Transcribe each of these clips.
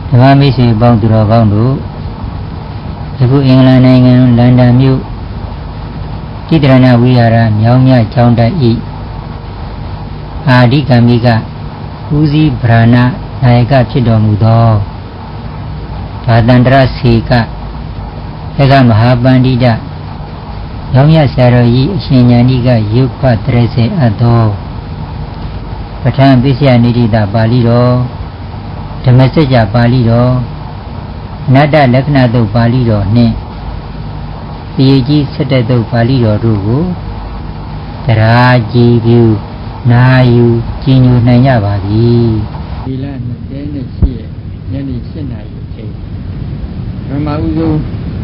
ဓမ္မမိတ်ဆွေပေါင်းသူတော်ကောင်းတို့အခုအင်္ဂလန်နိုင်ငံလန်ဒန်မြို့တိတရဏဝိဟာရမြောင်းမြကျောင်းတိုက်ဤအာဒီကမိကဦးစီးဗราဏနာယကဖြစ်တော်မူသောဘာတန္တရစေကသက္ကမဟာပန္တိတမြောင်းမြဆရာတော်ကြီးအရှင်ဉာဏိကယုပ္ပတရစေအပ်သောပဋ္ဌာန်းပိစယနိတိတပါဠိတော်ဓမ္မစကြာပါဠိတော်အနတ္တလက္ခဏာတုတ်ပါဠိတော်နှင့်ပေကြီး17တုတ်ပါဠိတော်တို့ကိုတရားကြည်ပြုနာယူကြည်ညိုနိုင်ကြပါပြီဒီလ28ရက်ညနေ7:00နာရီအချိန်ပထမဦးဆုံး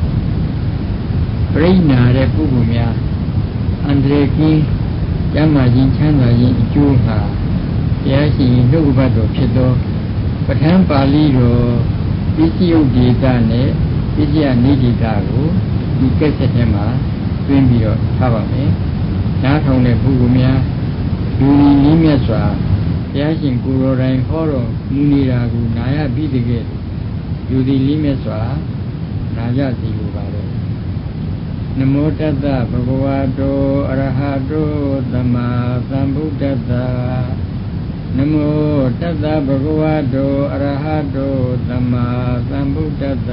ပြိညာတဲ့ပုဂ္ဂိုလ်များအန္တရာယ်ကင်းကျမ်းမာခြင်းချမ်းသာခြင်းအကျိုးဟာတရားရှိရင်နှုတ်ကပတ်တော်ဖြစ်သောပဋ္ဌာန်းပါဠိတော်ပစ္စယုတ်ဒေတာနဲ့ပစ္စယနိဒေတာကိုဒီကက်ဆက်ထဲမှာတွင်းပြီးတော့ထားပါမယ်။နားထောင်တဲ့ပုဂ္ဂိုလ်များလူကြီးနည်းမြတ်စွာဘုရားရှင်ကိုယ်တော်တိုင်ဟောတော်မူနေတာကိုနာရပြီးတကယ်လူကြီးနည်းမြတ်စွာနာကြစီလိုပါလေ။နမောတတ္တဘဂဝါတောအရဟတောသမ္မာသမ္ဗုဒ္ဓတ္တနမောတတ္တဘဂဝတောအရဟတောသမ္မာသမ္ဗုဒ္ဓတ္တ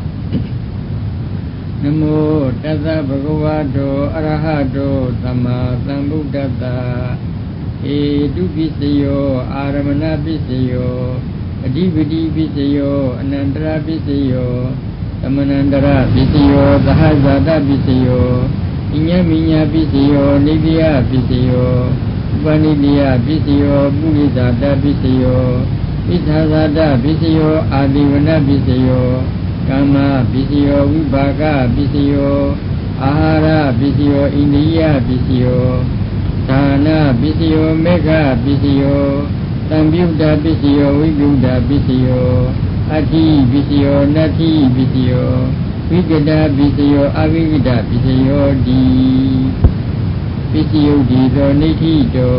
နမောတတ္တဘဂဝတောအရဟတောသမ္မာသမ္ဗုဒ္ဓတ္တဧတုပစ္စယောအာရမဏပစ္စယောအဓိပတိပစ္စယောအနန္တရပစ္စယောသမဏန္တရပစ္စယောသဟဇာတပစ္စယောဣညမိညာပစ္စယောနိဗ္ဗယပစ္စယောဥပနိတိယပစ္စယောပုရိသတပစ္စယောဣထာဇာတပစ္စယောအာတိဝနပစ္စယောကာမပစ္စယောဝိပါကပစ္စယောအာဟာရပစ္စယောဣန္ဒိယပစ္စယောဒါနပစ္စယောမေဃပစ္စယောသံပြုတပစ္စယောဝိပုဒ္ဓပစ္စယောအဋ္ဌိပစ္စယောနတ္ထိပစ္စယောဝိကတပစ္စယောအဝိကတပစ္စယောဒီပစ္စယုတ်ဒီသောနိဋ္ဌိတော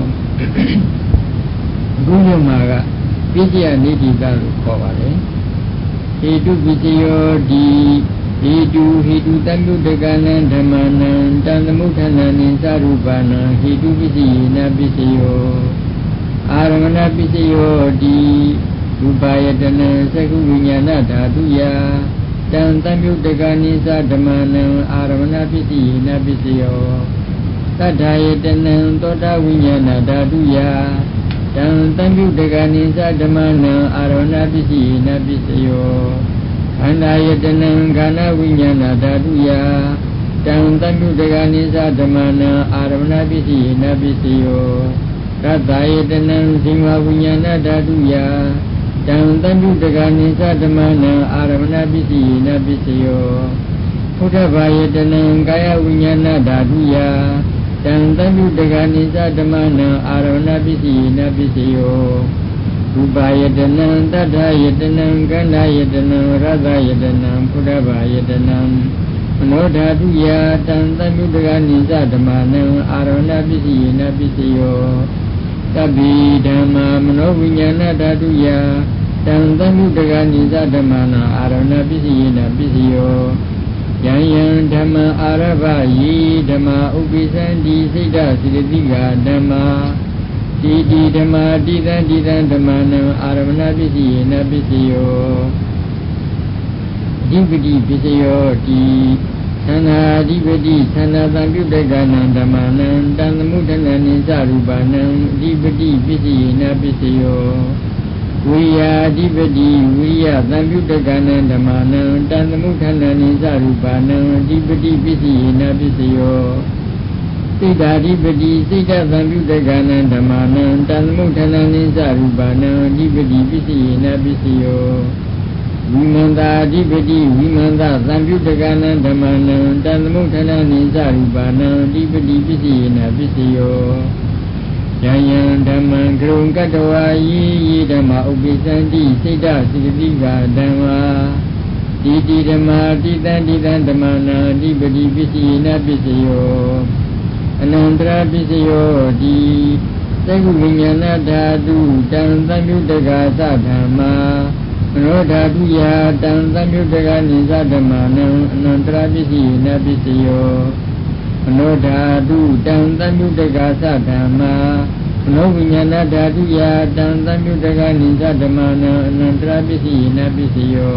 အခုညမှာကပစ္စယနိဋ္ဌိတလို့ခေါ်ပါတယ်ဟေတုပစ္စယောဒီဟေတုတံပြုတကနံဓမ္မနံတံသမုဋ္ဌနံနိသရူပနံဟေတုပစ္စယေနပစ္စယောအာရမဏပစ္စယောဒီရူပယတနံသက္ကုဝိညာဏဓာတုယတံသမ္ပြုတကနိသဓမ္မနံအာရမဏပစ္စယေနပစ္စယောသတ္ထာယတနံသောတာဝိညာဏဓာတုယတံသမ္ပြုတကနိသဓမ္မနံအာရမဏပစ္စယေနပစ္စယောခန္ဓာယတနံခန္ဓာဝိညာဏဓာတုယတံသမ္ပြုတကနိသဓမ္မနံအာရမဏပစ္စယေနပစ္စယောသတ္ထာယတနံဇိဝဝိညာဏဓာတုယတံသမ္ပြုတကနိသဓမ္မနံအာရမဏပစ္စယေနပစ္စယောဘုဒ္ဓဘာယတနံကာယဝိညာဏဓာတုယတံသမ္ပြုတကနိသဓမ္မနံအာရမဏပစ္စယေနပစ္စယောရူပယတနံတတ္ထာယတနံကန္ဓာယတနံရသယတနံဘုဒ္ဓဘာယတနံမနောဓာတုယတံသမ္ပြုတကနိသဓမ္မနံအာရမဏပစ္စယေနပစ္စယောသဗ္ဗိဓမ္မာမနောဝိညာဏဓာတုယတံသမ္ပြုတကနိသဓမ္မနံအာရမဏပစ္စယေနပစ္စယောယံယံဓမ္မအာရဘယေဓမ္မဥပိသန္တိစိတ်တစိတတိကဓမ္မာတိတိဓမ္မာတိသံဓမ္မနံအာရမဏပစ္စယေနပစ္စယောအဓိပတိပစ္စယောတိသန္နာအဓိပတိသန္နာသံပြုတကနံဓမ္မနံတံသမုဋ္ဌနံနိသရူပနံအဓိပတိပစ္စယေနပစ္စယောဝိယာအဓိပတိဝိယသံပြုတကနံဓမ္မနံတံသမုဋ္ဌနံနိသရူပနံအဓိပတိပစ္စယေနပစ္စယောစိတ်ဓာတိပတိစိတ်ဓာသံပြုတကနံဓမ္မနံတံသမုဋ္ဌနံနိသရူပနံအဓိပတိပစ္စယေနပစ္စယောဝိမန္တာအဓိပတိဝိမန္တသံပြုတကနံဓမ္မနံတံသမုဋ္ဌနံနိသရူပနံအဓိပတိပစ္စယေနပစ္စယောယံယံဓမ္မံကရုံကတ္တဝါယေဓမ္မဥပိသန္တိစိတ်တစိတတိကဓမ္မာတိတိဓမ္မာတိတံဓမ္မနံအဓိပတိပစ္စယေနပစ္စယောအနန္တရပစ္စယောတိသက္ကုဝိညာဏဓာတုတံသမ္ပြုတကသဓမ္မာမနောဓာတုယာတံသံယုတကနိသဓမ္မနံအနန္တရာပစ္စည်းနပစ္စယောမနောဓာတုတံသံယုတကသဓမ္မာမနောဝိညာဏဓာတုယာတံသံယုတကနိသဓမ္မနံအနန္တရာပစ္စည်းနပစ္စယော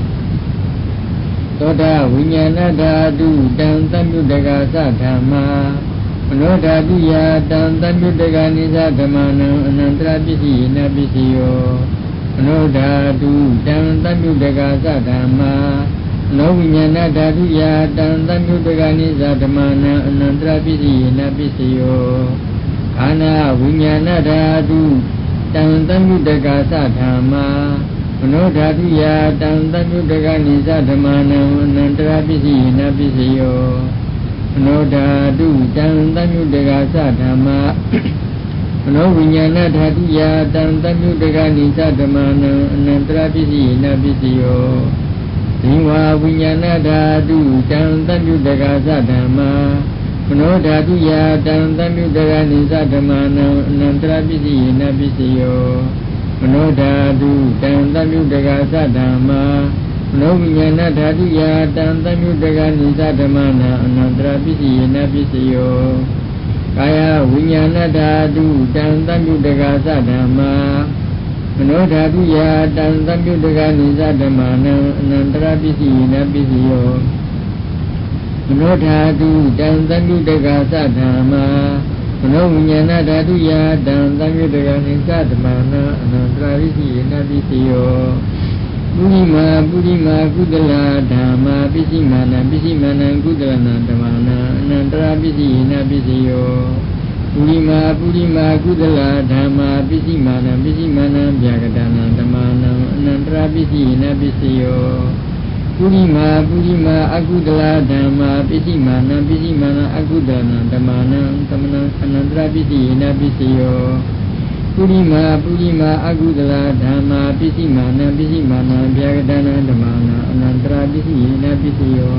သောတာဝိညာဏဓာတုတံသံယုတကသဓမ္မာမနောဓာတုယာတံသံယုတကနိသဓမ္မနံအနန္တရာပစ္စည်းနပစ္စယောမနောဓာတုတံသံယုတကသဓမ္မာနောဝိညာဏဓာတုယာတံသံယုတကနိသဓမ္မနံအနန္တရာပစ္စည်းနပစ္စယောခန္ဓာဝိညာဏဓာတုတံသံယုတကသဓမ္မာမနောဓာတုယာတံသံယုတကနိသဓမ္မနံအနန္တရာပစ္စည်းနပစ္စယောမနောဓာတုတံသံယုတကသဓမ္မာမနောဝိညာဏဓာတုယာတံသံယုတကနိသဓမ္မနံအနန္တရာပစ္စည်းနပစ္စယောဇိဝဝိညာဏဓာတုတံသံယုတကသဓမ္မာမနောဓာတုယာတံသံယုတကနိသဓမ္မနံအနန္တရာပစ္စည်းနပစ္စယောမနောဓာတုတံသံယုတကသဓမ္မာမနောဝိညာဏဓာတုယာတံသံယုတကနိသဓမ္မနံအနန္တရာပစ္စည်းနပစ္စယောကာယဝိညာဏဓာတုတံသံယုတကသဓမ္မာမနောဓာတုယာတံသံယုတကနိသဓမ္မနံအနန္တရာပစ္စည်းနပစ္စယောမနောဓာတုတံသံယုတကသဓမ္မာမနောဝိညာဏဓာတုယာတံသံယုတကနိသဓမ္မနံအနန္တရာပစ္စည်းနပစ္စယောပုရိမာကုသလဓမ္မာပစ္စည်းမာနံကုသလနာဓမ္မနာအနန္တရာပစ္စည်းနပစ္စယောပုရိမာကုသလဓမ္မာပစ္စည်းမာနံဗျာကတနာဓမ္မနာအနန္တရာပစ္စည်းနပစ္စယောပုရိမာအကုသလဓမ္မာပစ္စည်းမာနံအကုသလနာဓမ္မနာသမဏအနန္တရာပစ္စည်းနပစ္စယောပုရိမာအကုသလဓမ္မာပစ္စည်းမာနံဗျာကတနာဓမ္မနာအနန္တရာပစ္စည်းနပစ္စယော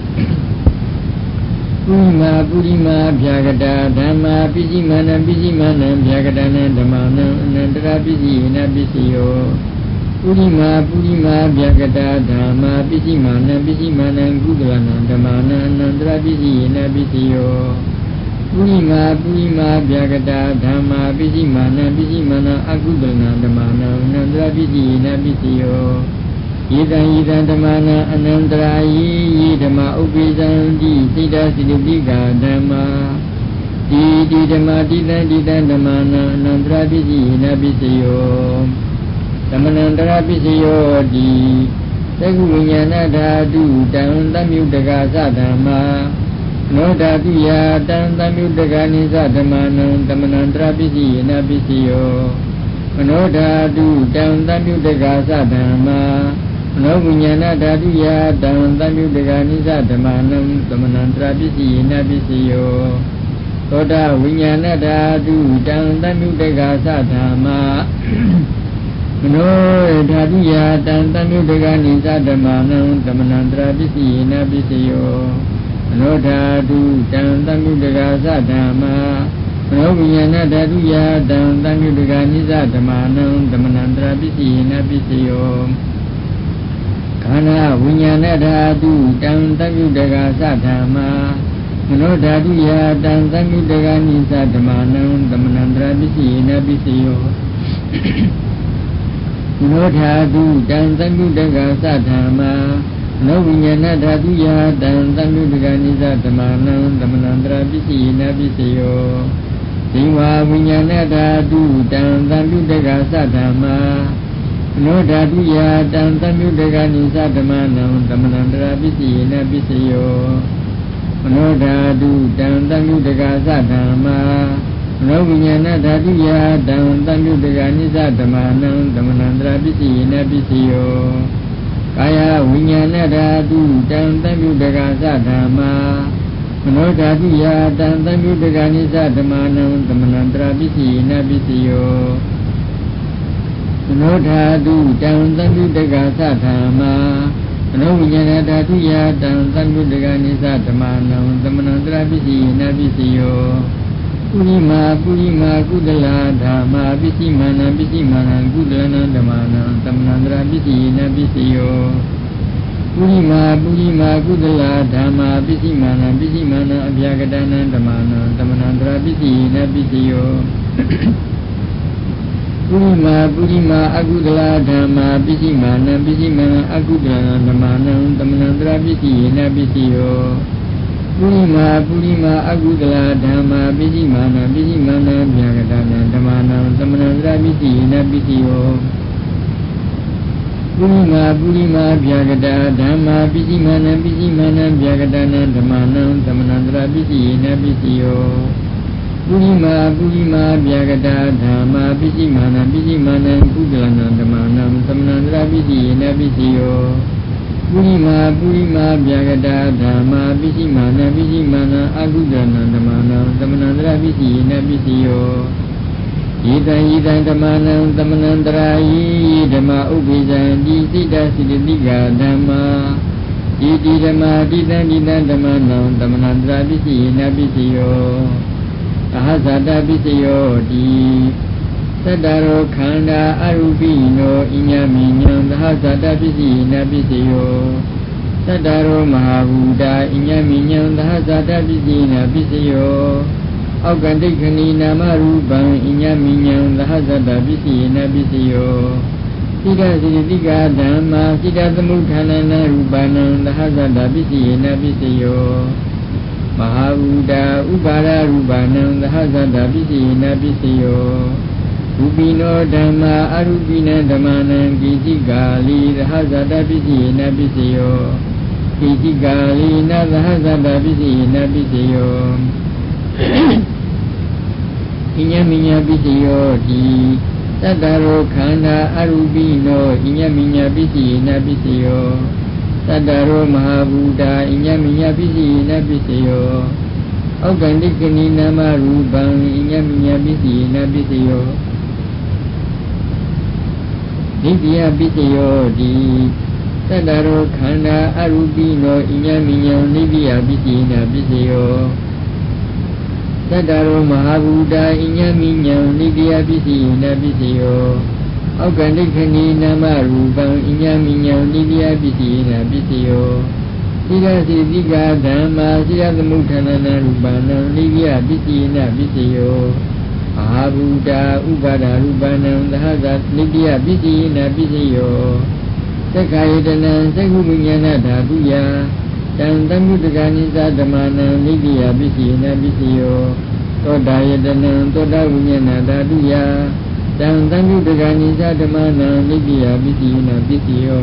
ပုရိမာဗျာကတာဓမ္မာပစ္စည်းမာနံဗျာကတနာဓမ္မနာအနန္တရာပစ္စည်းနပစ္စယောပုရိမာဗျာကတာဓမ္မာပစ္စည်းမာနံကုသလနာဓမ္မနာအနန္တရာပစ္စည်းနပစ္စယောပုရိမာဗျာကတာဓမ္မာပစ္စည်းမာနံအကုသလနာဓမ္မနာအနန္တရာပစ္စည်းနပစ္စယောယေတံဓမ္မနာအနန္တရာယေဓမ္မဥပိသံတိစိတ္တစိတ္တိကာဓမ္မာဒီဓမ္မတိတံဓမ္မနာအနန္တရာပစ္စည်းနပစ္စယောသမဏန္တရာပစ္စယောတိသက္ကုဝိညာဏဓာတုတံသံယုတကသဓမ္မာနောဓာတုယာတံသံယုတကနိသဓမ္မနံသမဏန္တရာပစ္စည်းနပစ္စယောမနောဓာတုတံသံယုတကသဓမ္မာမနောဝိညာဏဓာတုယာတံသံယုတကနိသဓမ္မနံသမဏန္တရာပစ္စည်းနပစ္စယောသောတာဝိညာဏဓာတုတံသံယုတကသဓမ္မာမနောဓာတုယာတံသံယုတကနိသဓမ္မနံသမဏန္တရာပစ္စည်းနပစ္စယောမနောဓာတုတံသံယုတကသဓမ္မာမနောဝိညာဏဓာတုယာတံသံယုတကနိသဓမ္မနံသမဏန္တရာပစ္စည်းနပစ္စယောခန္ဓာဝိညာဏဓာတုတံသံယုတကသဓမ္မာမနောဓာတုယာတံသံယုတကနိသဓမ္မနံသမဏန္တရာပစ္စည်းနပစ္စယောမနောဓာတုတံသံယုတကသဓမ္မာနောဝိညာဏဓာတုယာတံသံယုတကနိသဓမ္မနံသမဏန္တရာပစ္စည်းနပစ္စယောဇိဝဝိညာဏဓာတုတံသံယုတကသဓမ္မာနောဓာတုယာတံသံယုတကနိသဓမ္မနံသမဏန္တရာပစ္စည်းနပစ္စယောမနောဓာတုတံသံယုတကသဓမ္မာနောဝိညာဏဓာတုယာတံသံယုတကနိသဓမ္မနံသမဏန္တရာပစ္စည်းနပစ္စယောကာယဝိညာဏဓာတုတံသံယုတကသဓမ္မာမနောဓာတုယာတံသံယုတကနိသဓမ္မနံသမဏန္တရာပစ္စည်းနပစ္စယောမနောဓာတုတံသံယုတကသဓမ္မာမနောဝိညာဏဓာတုယာတံသံယုတကနိသဓမ္မနံသမဏန္တရာပစ္စည်းနပစ္စယောပုပုရိမာကုသလဓမ္မာပစ္စည်းမာနံကုသလနံဓမ္မာနံသမဏန္တရာပစ္စည်းနာပစ္စယောပုရိမာကုသလဓမ္မာပစ္စည်းမာနံအဗျာကတနံဓမ္မာနံသမဏန္တရာပစ္စည်းနာပစ္စယောပုရိမာအကုသလဓမ္မာပစ္စည်းမာနံအကုသလနံဓမ္မာနံသမဏန္တရာပစ္စည်းနာပစ္စယောပုရိမာအကုသလဓမ္မာပစ္စည်းမာနံဗျာကတနံဓမ္မာနံသမဏန္တရာပစ္စည်းနာပစ္စယောပုရိမာဗျာကတာဓမ္မာပစ္စည်းမာနံဗျာကတနံဓမ္မာနံသမဏန္တရာပစ္စည်းနာပစ္စယောပုရိမာဗျာကတာဓမ္မာပစ္စည်းမာနံကုသလနံဓမ္မာနံသမဏန္တရာပစ္စည်းနာပစ္စယောပုရိမာဗျာကတာဓမ္မာပစ္စည်းမာနံအကုသလနံဓမ္မာနံသမဏန္တရာပစ္စည်းနာပစ္စယောယေတံဓမ္မာနံသမဏန္တရာယိဓမ္မာဥပ္ပိဇံတိစိတ္တစိတ္တိကဓမ္မာတိဓမ္မာတိတံဓမ္မာနံသမဏန္တရာပစ္စည်းနာပစ္စယောအဟဇာတပစ္စယောတိသတ္တရောခန္ဓာအရူပိနောဣညမိညံသဟဇာတပစ္စည်းနာပစ္စယောသတ္တရောမဟာဘူတာဣညမိညံသဟဇာတပစ္စည်းနာပစ္စယောအောက်ကန္တိခဏီနာမရူပံဣညမိညံသဟဇာတပစ္စည်းနာပစ္စယောစိတ္တစိတ္တိကဓမ္မာစိတ္တသမုဋ္ဌာနနာရူပနံသဟဇာတပစ္စည်းနာပစ္စယောမဟာဘူတာဥပါဒရူပနံသဟဇာတပစ္စည်းနာပစ္စယောရူပိနောဓမ္မာအရူပိနံဓမ္မာနံကိသိကာလီသဟဇာတပစ္စည်းနာပစ္စယောကိသိကာလီနသဟဇာတပစ္စည်းနာပစ္စယောဣညမိညပစ္စယောတိသတ္တရောခန္ဓာအရူပိနောဣညမိညပစ္စည်းနာပစ္စယောသတ္တရောမဟာဘူတာဣညမိညပစ္စည်းနာပစ္စယောအောက်ကန္တိကဏီနာမရူပံဣညမိညပစ္စည်းနာပစ္စယောဒိဋ္ဌိယပစ္စယောတိသတ္တရောခန္ဓာအရူပိနောဣညမိညံဒိဋ္ဌိယပစ္စည်းနာပစ္စယောသတ္တရောမဟာဘူတာဣညမိညံဒိဋ္ဌိယပစ္စည်းနာပစ္စယောအောက်ကန္တိခဏီနာမရူပံဣညမိညံဒိဋ္ဌိယပစ္စည်းနာပစ္စယောစိတ္တစိတ္တိကဓမ္မာစိတ္တသမုဋ္ဌာနနာရူပနံဒိဋ္ဌိယပစ္စည်းနာပစ္စယောအာဘူတာဥပါဒရူပနံသဟဇာဒိဋ္ဌိယပစ္စည်းနာပစ္စယောသက္ခာယတနံသက္ခုဝိညာဏဓာတုယတံတမုတ္တကနိသဓမ္မာနံဒိဋ္ဌိယပစ္စည်းနာပစ္စယောသောတာယတနံသောတာဝိညာဏဓာတုယတံတမုတ္တကနိသဓမ္မာနံဒိဋ္ဌိယပစ္စည်းနာပစ္စယော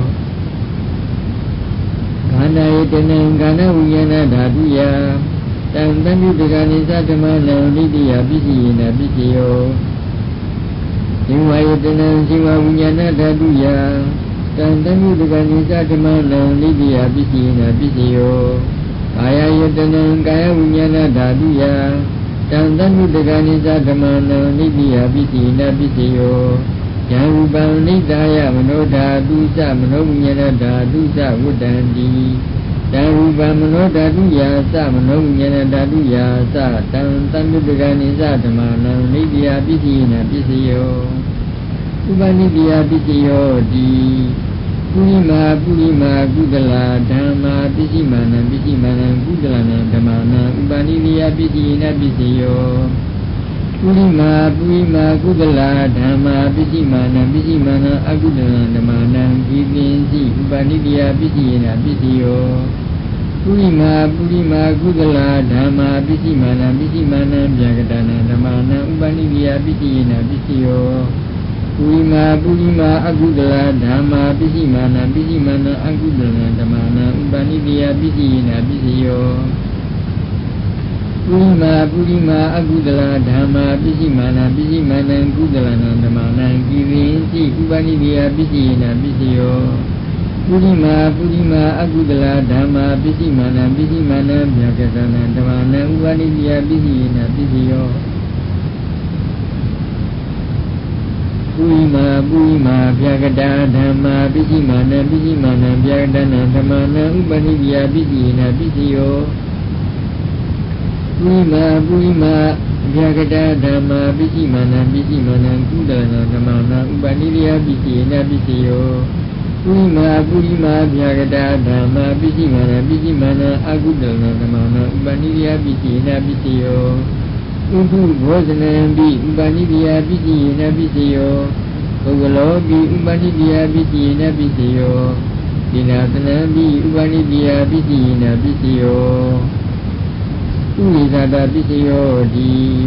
ခန္ဓာယတနံခန္ဓာဝိညာဏဓာတုယတံတမုတ္တကနိသဓမ္မာနံဒိဋ္ဌိယပစ္စည်းနာပစ္စယောဇိဝယတနံဇိဝဝိညာဏဓာတုယတံတမုတ္တကနိသဓမ္မာနံဒိဋ္ဌိယပစ္စည်းနာပစ္စယောကာယယတနံကာယဝိညာဏဓာတုယတံတမုတ္တကနိသဓမ္မာနံဒိဋ္ဌိယပစ္စည်းနာပစ္စယောယံရူပံနိဒာယမနောဓာတုသမနောဝိညာဏဓာတုသဝတ္တံတိတံရူပံမနောဓာတုယာသမနောဝိညာဏဓာတုယာသတံတမုတ္တကနိသဓမ္မာနံဒိဋ္ဌိယပစ္စည်းနာပစ္စယောဥပနိတ္တိယပစ္စယောတိပုရိမာကုသလဓမ္မာပစ္စည်းမာနံကုသလနံဓမ္မာနံဥပနိတ္တိယပစ္စည်းနာပစ္စယောပုရိမာကုသလဓမ္မာပစ္စည်းမာနံအကုသလနံဓမ္မာနံကိပင်စီဥပနိတ္တိယပစ္စည်းနာပစ္စယောပုရိမာကုသလဓမ္မာပစ္စည်းမာနံဗျာကတနံဓမ္မာနံဥပနိတ္တိယပစ္စည်းနာပစ္စယောပုရိမာအကုသလဓမ္မာပစ္စည်းမာနံအကုသလနံဓမ္မာနံဥပနိတ္တိယပစ္စည်းနာပစ္စယောပုရိမာအကုသလဓမ္မာပစ္စည်းမာနံကုသလနံဓမ္မာနံကိရိစီဥပနိတ္တိယပစ္စည်းနာပစ္စယောပုရိမာအကုသလဓမ္မာပစ္စည်းမာနံဗျာကတနံဓမ္မာနံဥပနိတ္တိယပစ္စည်းနာပစ္စယောပုရိမာဗျာကတာဓမ္မာပစ္စည်းမာနံဗျာကတနံဓမ္မာနံဥပနိတ္တိယပစ္စည်းနာပစ္စယောပု Purima Vyagada Dhamma Visimana Kudalana Dhamana Upaniriya Visena Viseyo Purima Vyagada Dhamma Visimana Agudalana Dhamana Upaniriya Visena Viseyo Udu Bhojanambi Upaniriya Visena Viseyo Ogalobi Upaniriya Visena Viseyo Dinatanambi Upaniriya Visena Viseyo Unisada Viseyo Di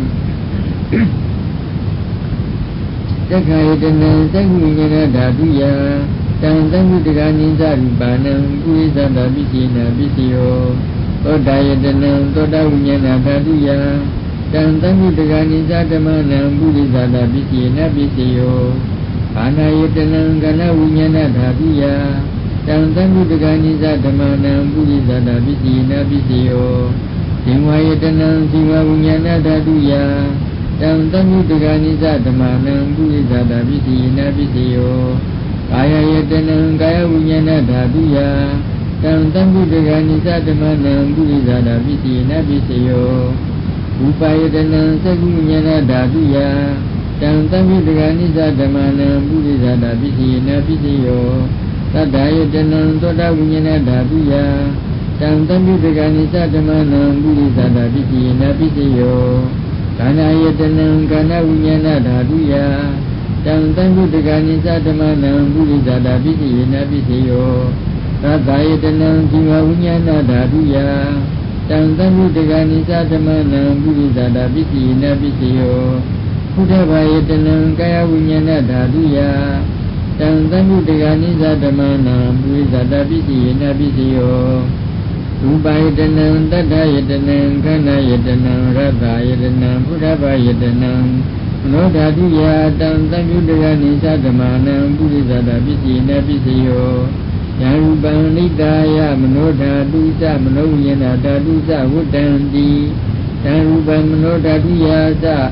Sakayatana Sakunyana Dhatuya Tansankutaka Ninsa Rupanam Unisada Visena Viseyo Todayatana Todavunyana Dhatuya Tansankutaka Ninsa Dhamanam Unisada Visena Viseyo Anayatana Ganavunyana Dhatuya Tansankutaka Ninsa Dhamanam Unisada Visena Viseyo Singwayatanam Singwavunyana Dhatuya Tansankutaka Ninsa Dhamanam Unisada Visena Viseyo Kayayatanam Kayavunyana Dhatuya Tansankutaka Ninsa Dhamanam Unisada Visena Viseyo Upayatanam Sakunyana Dhatuya Tansankutaka Ninsa Dhamanam Unisada Visena Viseyo Tadayatanam Todavunyana Dhatuya Tansankutaka Ninsa Dhamanam Unisada Visena Viseyo Kanayatanam Kanavunyana Dhatuya Tansankutaka Ninsa Dhamanam Unisada Visena Viseyo Tadayatanam Singwavunyana Dhatuya Tansankutaka Ninsa Dhamanam Unisada Visena Viseyo Buddhabayatanam Kayavunyana Dhatuya Tansankutaka Ninsa Dhamanam Unisada Visena Viseyo Upayatanam Tadayatanam Kanayatanam Rathayatanam Buddhabayatanam Manodhatuya Tansankutaka Ninsa Dhamanam Unisada Visena Viseyo Yarupam Nidaya Manodhatusa Manovunyana Dhatusa Vuddanti Yarupam Manodhatuya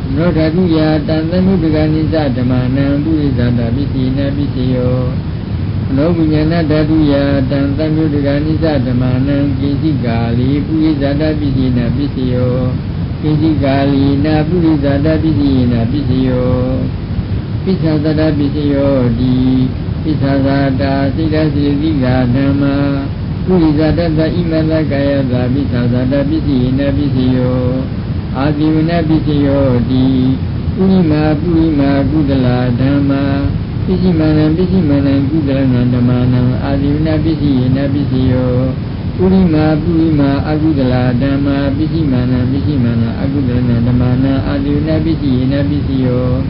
Tansankutaka Ninsa Dhamanam Unisada Visena Viseyo Manovunyana Dhatuya Tansankutaka Ninsa Dhamanam Kinsikali Unisada Visena Viseyo Kinsikali Na Unisada Visena Viseyo Pisasada Viseyo Di Pisasada Sida Siddhika Dhamma Unisada Imada Kayasa Pisasada Visena Viseyo Adivana Viseyo Di Purima Kudala Dhamma Visimana Kudalana Dhammanam Adivana Visena Viseyo Purima Agudala Dhamma Visimana Agudalana Dhammana Adivana Visena Viseyo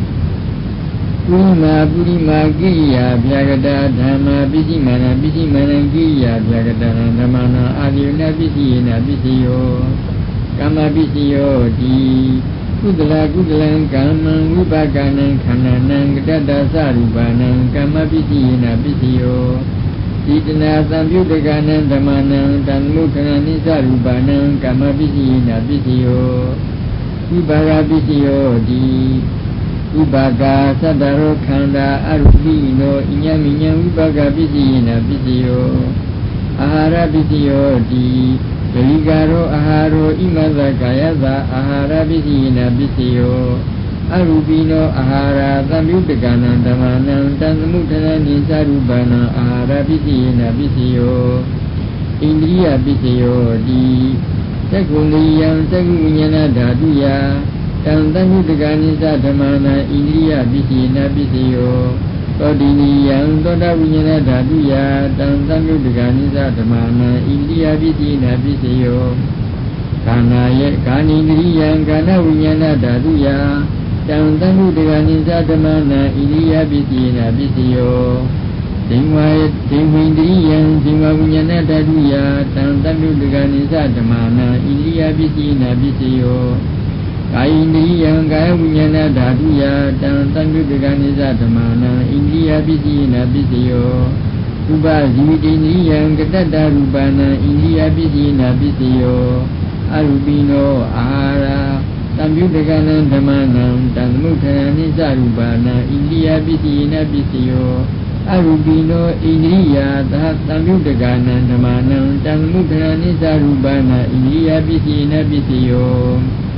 Purima Giriya Vyagada Dhamma Visimana Giriya Vyagada Dhammana Adivana Visena Viseyo Kama Viseyo Di Kudalang Kamang Vipakanan Khananang Gadada Sarupanang Kama Visena Viseyo Sitana Samyudakanang Dhamanang Tanmukhanani Sarupanang Kama Visena Viseyo Vipaka Viseyo Di Vipaka Sadaro Khanda Arupino Inyaminya Vipaka Visena Viseyo Ahara Viseyo Di Deligaro Aharo Imada Kayasa Ahara Visena Viseyo Arupino Ahara Samyudakanang Dhamanang Tanmukhanani Sarupana Ahara Visena Viseyo Indriya Viseyo Di Sakundriyam Sakunyana Dhatuya Tansankutaka Ninsa Dhammana Indriya Visena Viseyo Todiniyam Todavunyana Dhatuya Tansankutaka Ninsa Dhammana Indriya Visena Viseyo Kanindriyam Kanavunyana Dhatuya Tansankutaka Ninsa Dhammana Indriya Visena Viseyo Singwindriyam Singwavunyana Dhatuya Tansankutaka Ninsa Dhammana Indriya Visena Viseyo Kaindriyam Kayavunyana Dhatuya Tansankutaka Ninsa Dhammana Indriya Visena Viseyo Upajivitindriyam Gadada Rupana Indriya Visena Viseyo Arupino Ahara Samyudakanang Dhamanam Tanmukhanani Sarupana Indriya Visena Viseyo arubino indriya tatamyudagana dhamanam tanmudhana nisarubana indriya bisina bisiyo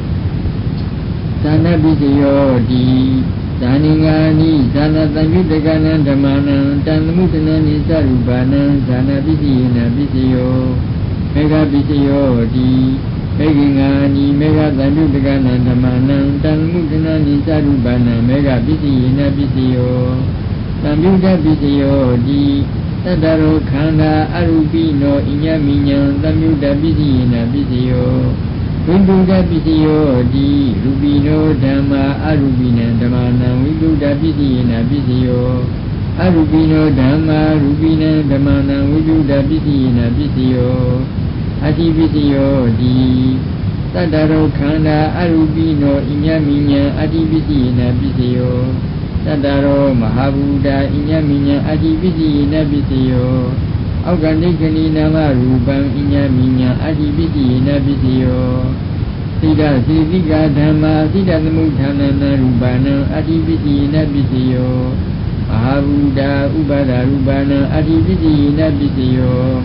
sana bisiyo di saningani sana tamyudagana dhamanam tanmudhana nisarubana sana bisina bisiyo mega bisiyo di megingani mega tamyudagana dhamanam tanmudhana nisarubana mega bisina bisiyo Tamyuda Bisiyo di Tadaro Khanda Arubino Inyaminya Tamyuda Bisina Bisiyo Vinduda Bisiyo di Rubino Dhamma Arubina Dhammana Vinduda Bisina Bisiyo Arubino Dhamma Rubina Dhammana Vinduda Bisina Bisiyo Ati Bisiyo di Tadaro Khanda Arubino Inyaminya Ati Bisina Bisiyo Tadaro Mahabuddha Inyaminya Adibidina Bisiyo Augandikani Nama Rubang Inyaminya Adibidina Bisiyo Sida Siddhika Dhamma Sida Namuthanana Rubana Adibidina Bisiyo Mahabuddha Ubada Rubana Adibidina Bisiyo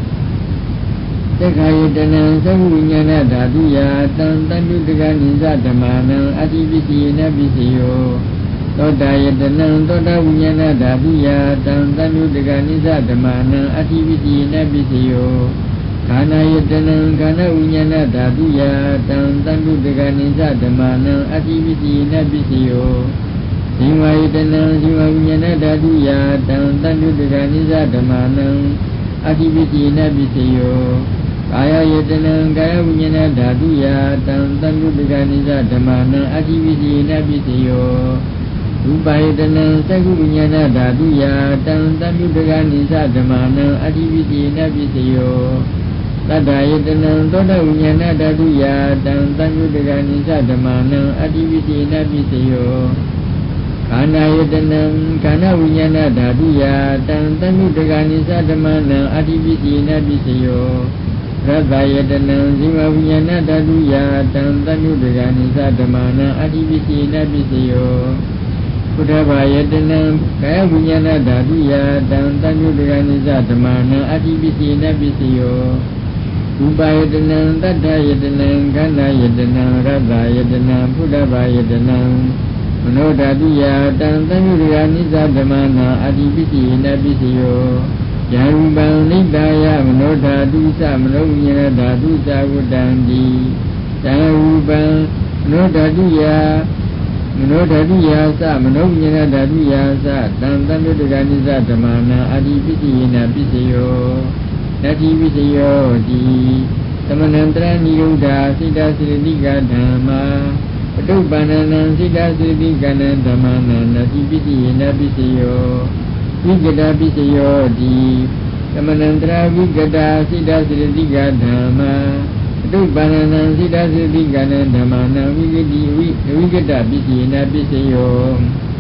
Sekayatana Sahunyana Dhaduya Tantanudaka Nisa Dhammana Adibidina Bisiyo Todayatanam Todavunyana Dhaduya Tantanudaka Nisa Dhammana Adibidina Bisiyo Kanayatanam Kanavunyana Dhaduya Tantanudaka Nisa Dhammana Adibidina Bisiyo Sivayatanam Sivavunyana Dhaduya Tantanudaka Nisa Dhammana Adibidina Bisiyo Kayayatanam Kayavunyana Dhaduya Tantanudaka Nisa Dhammana Adibidina Bisiyo Rupayatanam Sagunyana Dhaduya Tantamyudaka Nisa Dhammana Adibidina Bisiyo Tadayatanam Todavunyana Dhaduya Tantamyudaka Nisa Dhammana Adibidina Bisiyo Kanayatanam Kanavunyana Dhaduya Tantamyudaka Nisa Dhammana Adibidina Bisiyo Radayatanam Sivavunyana Dhaduya Tantamyudaka Nisa Dhammana Adibidina Bisiyo Buddhabayatanam Kayavunyana Dhaduya Tantamyudaka Nisa Dhammana Adibidina Bisiyo Rupayatanam Tadayatanam Kanayatanam Radayatanam Buddhabayatanam Manodhaduya Tantamyudaka Nisa Dhammana Adibidina Bisiyo Yarubang Nidaya Manodhadusa Manovunyana Dhadusa Vuddhanti Yarubang Manodhaduya Manodhaduya sa Manovunyana Dhaduya sa Tantamyudaka Nisa Dhammana Adibidina Bisiyo Nati Bisiyo di Samanantara Niruddha Siddha Siddhika Dhamma Patupananam Siddha Siddhika Dhammana Nati Bidina Bisiyo Vigada Bisiyo di Samanantara Vigada Siddha Siddhika Dhamma Patupananam Siddha Siddhika Dhammana Vigada Bisina Bisiyo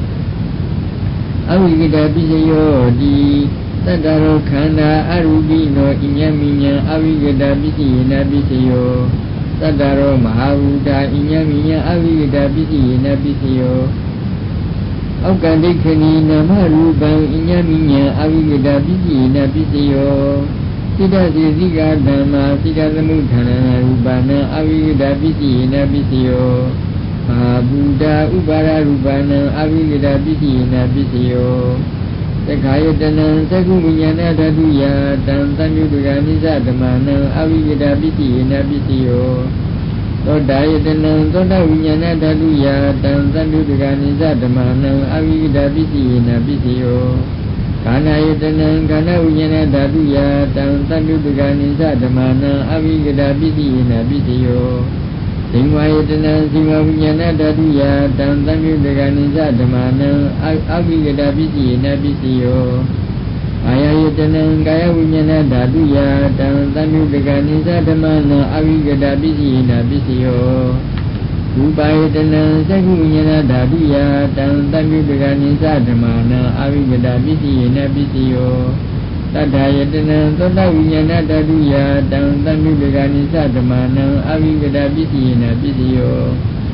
Avigada Bisiyo di Tadaro Khanda Arubino Inyaminya Avigada Bisina Bisiyo Tadaro Mahabuddha Inyaminya Avigada Bisina Bisiyo Augandikani Nama Rubang Inyaminya Avigada Bisina Bisiyo Siddha Siddhika Dhamma Siddha Namuthanana Rubana Avigada Bisina Bisiyo Mahabuddha Ubara Rubana Avigada Bisina Bisiyo Sekayatana Sagunyana Dhaduya Tantamyudaka Nisa Dhammana Avigada Bisina Bisiyo Todayatana Todavunyana Dhaduya Tantamyudaka Nisa Dhammana Avigada Bisina Bisiyo Kanayatana Kanavunyana Dhaduya Tantamyudaka Nisa Dhammana Avigada Bisina Bisiyo Singvayatana Sivavunyana Dhaduya Tantamyudaka Nisa Dhammana Avigada Bisina Bisiyo Ayayatana Kayavunyana Dhaduya Tantamyudaka Nisa Dhammana Avigada Bisina Bisiyo Rupayatana Sagunyana Dhaduya Tantamyudaka Nisa Dhammana Avigada Bisina Bisiyo Tadayatana Todavunyana Dhaduya Tantamyudaka Nisa Dhammana Avigada Bisina Bisiyo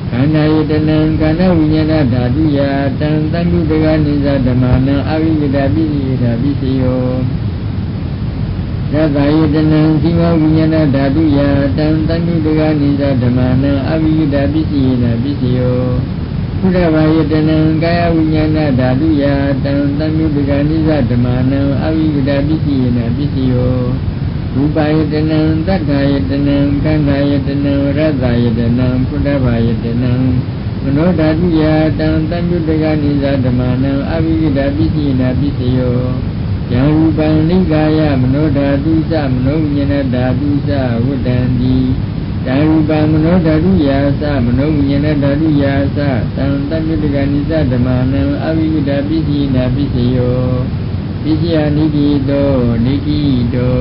Khana yatana khana vinyana dhatuya tan tandu daga nisa dhammana avivida bisiyita bisiyo Rata yatana sima vinyana dhatuya tan tandu daga nisa dhammana avivida bisiyita bisiyo Purava yatana kaya vinyana dhatuya tan tandu daga nisa dhammana avivida bisiyita bisiyo Rupayatana, Tathayatana, Kandhayatana, Rathayatana, Pudavayatana, Manodhatuya, Tantanjutaka Nisa Dhammana, Avivida Bisina Bisayo, Yarupan Nikaya, Manodhatusa, Manovinyana Dhatusa, Vudanti, Yarupan Manodhatuya Sa, Manovinyana Dhatuya Sa, Tantanjutaka Nisa Dhammana, Avivida Bisina Bisayo, Visya Nikito, Nikito.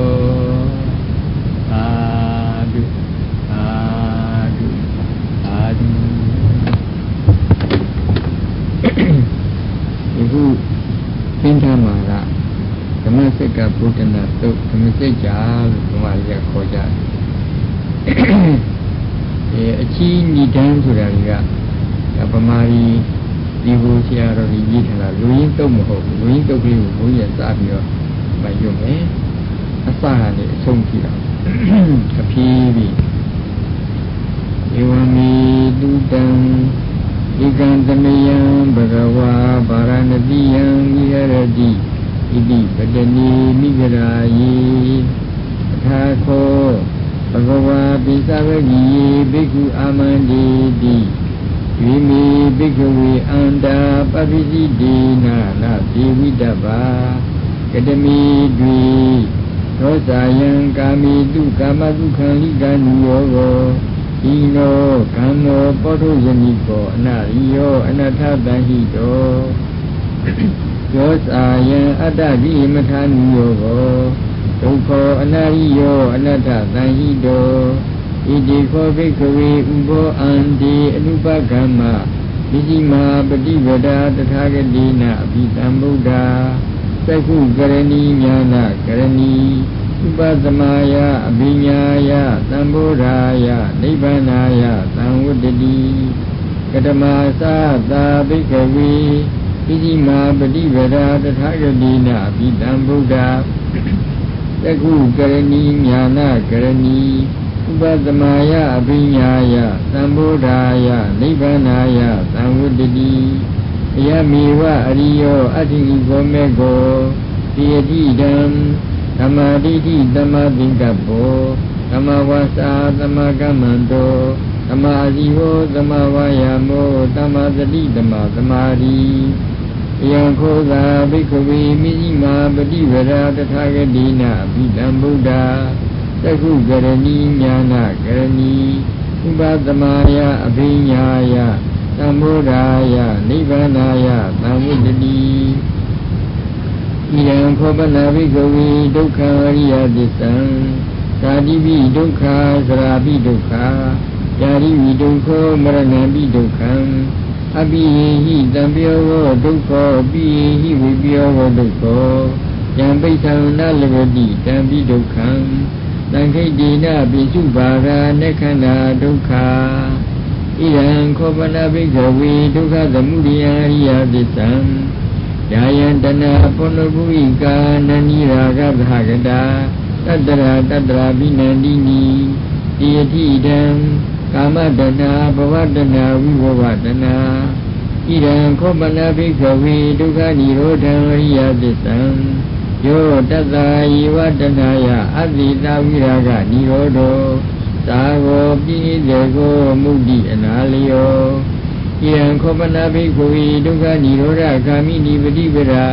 Adu, adu, adu. Ibu pinta mara, kami sekar putana tu, kami sejal, kami lihat koja. Aci ni dan sudah lihat, apa mari ibu siapa lagi dah, luin tu mohon, luin tu beli buku yang sahaja, bayar asal ni songkira. Kapivi Ewami Dudang Ikantamayam Bhagava Varanadiyam Viharadi Idi Padani Migarayi Thako Bhagava Pisavagi Bhikkhu Amandidi Vimi Bhikkhuvi Anda Pavisidina Na Devidava Kadami Dwi Rosayan kami tu kama dukhan liganu yogo Ino kamo poto yaniko anariyo anathadahito Rosayan adadi mathanu yogo Dukho anariyo anathadahito Idiko bhikkhuve ubo andi anupagama Visima pativada tathagadena abhitam buddha Saku karani nyana karani Upasamaya abhinyaya Sambodhaya Nibbanaya Samvudadi Katamasa ta bhikkhavi Isima pativada tathagadena abhitam buddha Saku karani nyana karani Upasamaya abhinyaya Sambodhaya Nibbanaya Samvudadi Yamiwa ariyo adhini gomego Tiyadidam Tamadidi tamadingapo Tamawasa tamagamanto Tamaziho tamawayamo Tamadadi tamadamari Yankhoda bhikkhuve misima pativada tathagadena abhitam buddha Saku karani nyana karani Upasamaya abhinyaya Sambodhaya Nibbanaya Samvudadi Idam Khopana Bhikkhuve Dukkha Ariya Disam Sadivi Dukkha Sarabi Dukkha Yarivi Dukkha Maranabi Dukkham Abhiyehi Tambyogo Dukkha Abhiyehi Vibhyogo Dukkha Yambaitam Nalagadi Tambi Dukkham Nankhaidena Bisubhara Nekhana Dukkha Idam Khopana Bhikkhuve Dukkha Samudaya Ariya Disam Jayantana Ponabhuika Naniraga Bhagada Tadra Vinandini Tiyatidam Kamadana Bhavadana Vivavadana Idam Khopana Bhikkhuve Dukkha Nirodha Ariya Disam Yo Tata Ivadanaya Adhita Viraga Nirodho Sago Pinidego Mukti Analiyo Idam Khopana Bhikkhuve Dukkha Nirodha Kamini Pativada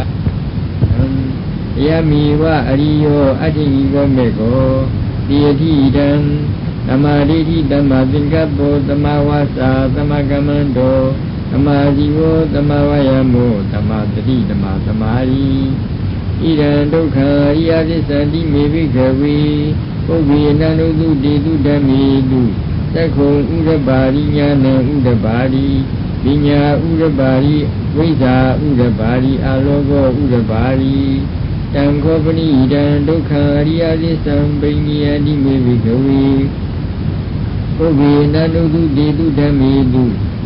Yamiwa Ariyo Adhini Gomego Tiyatidam Tamadidi Tamadingapo Tamawasa Tamagamanto Tamazivo Tamavayamo Tamadadi Tamadamari Idam Dukkha Ariyatisati Me Bhikkhuve Ubhiyananu Dedu Dhamedu Sakho Udabari Nyana Udabari Vinya Udabari Visa Udabari Alogo Udabari Tamkhopani Idam Dukkha Ariyatisam Bhinyadi Me Bhikkhuve Ubhiyananu Dedu Dhamedu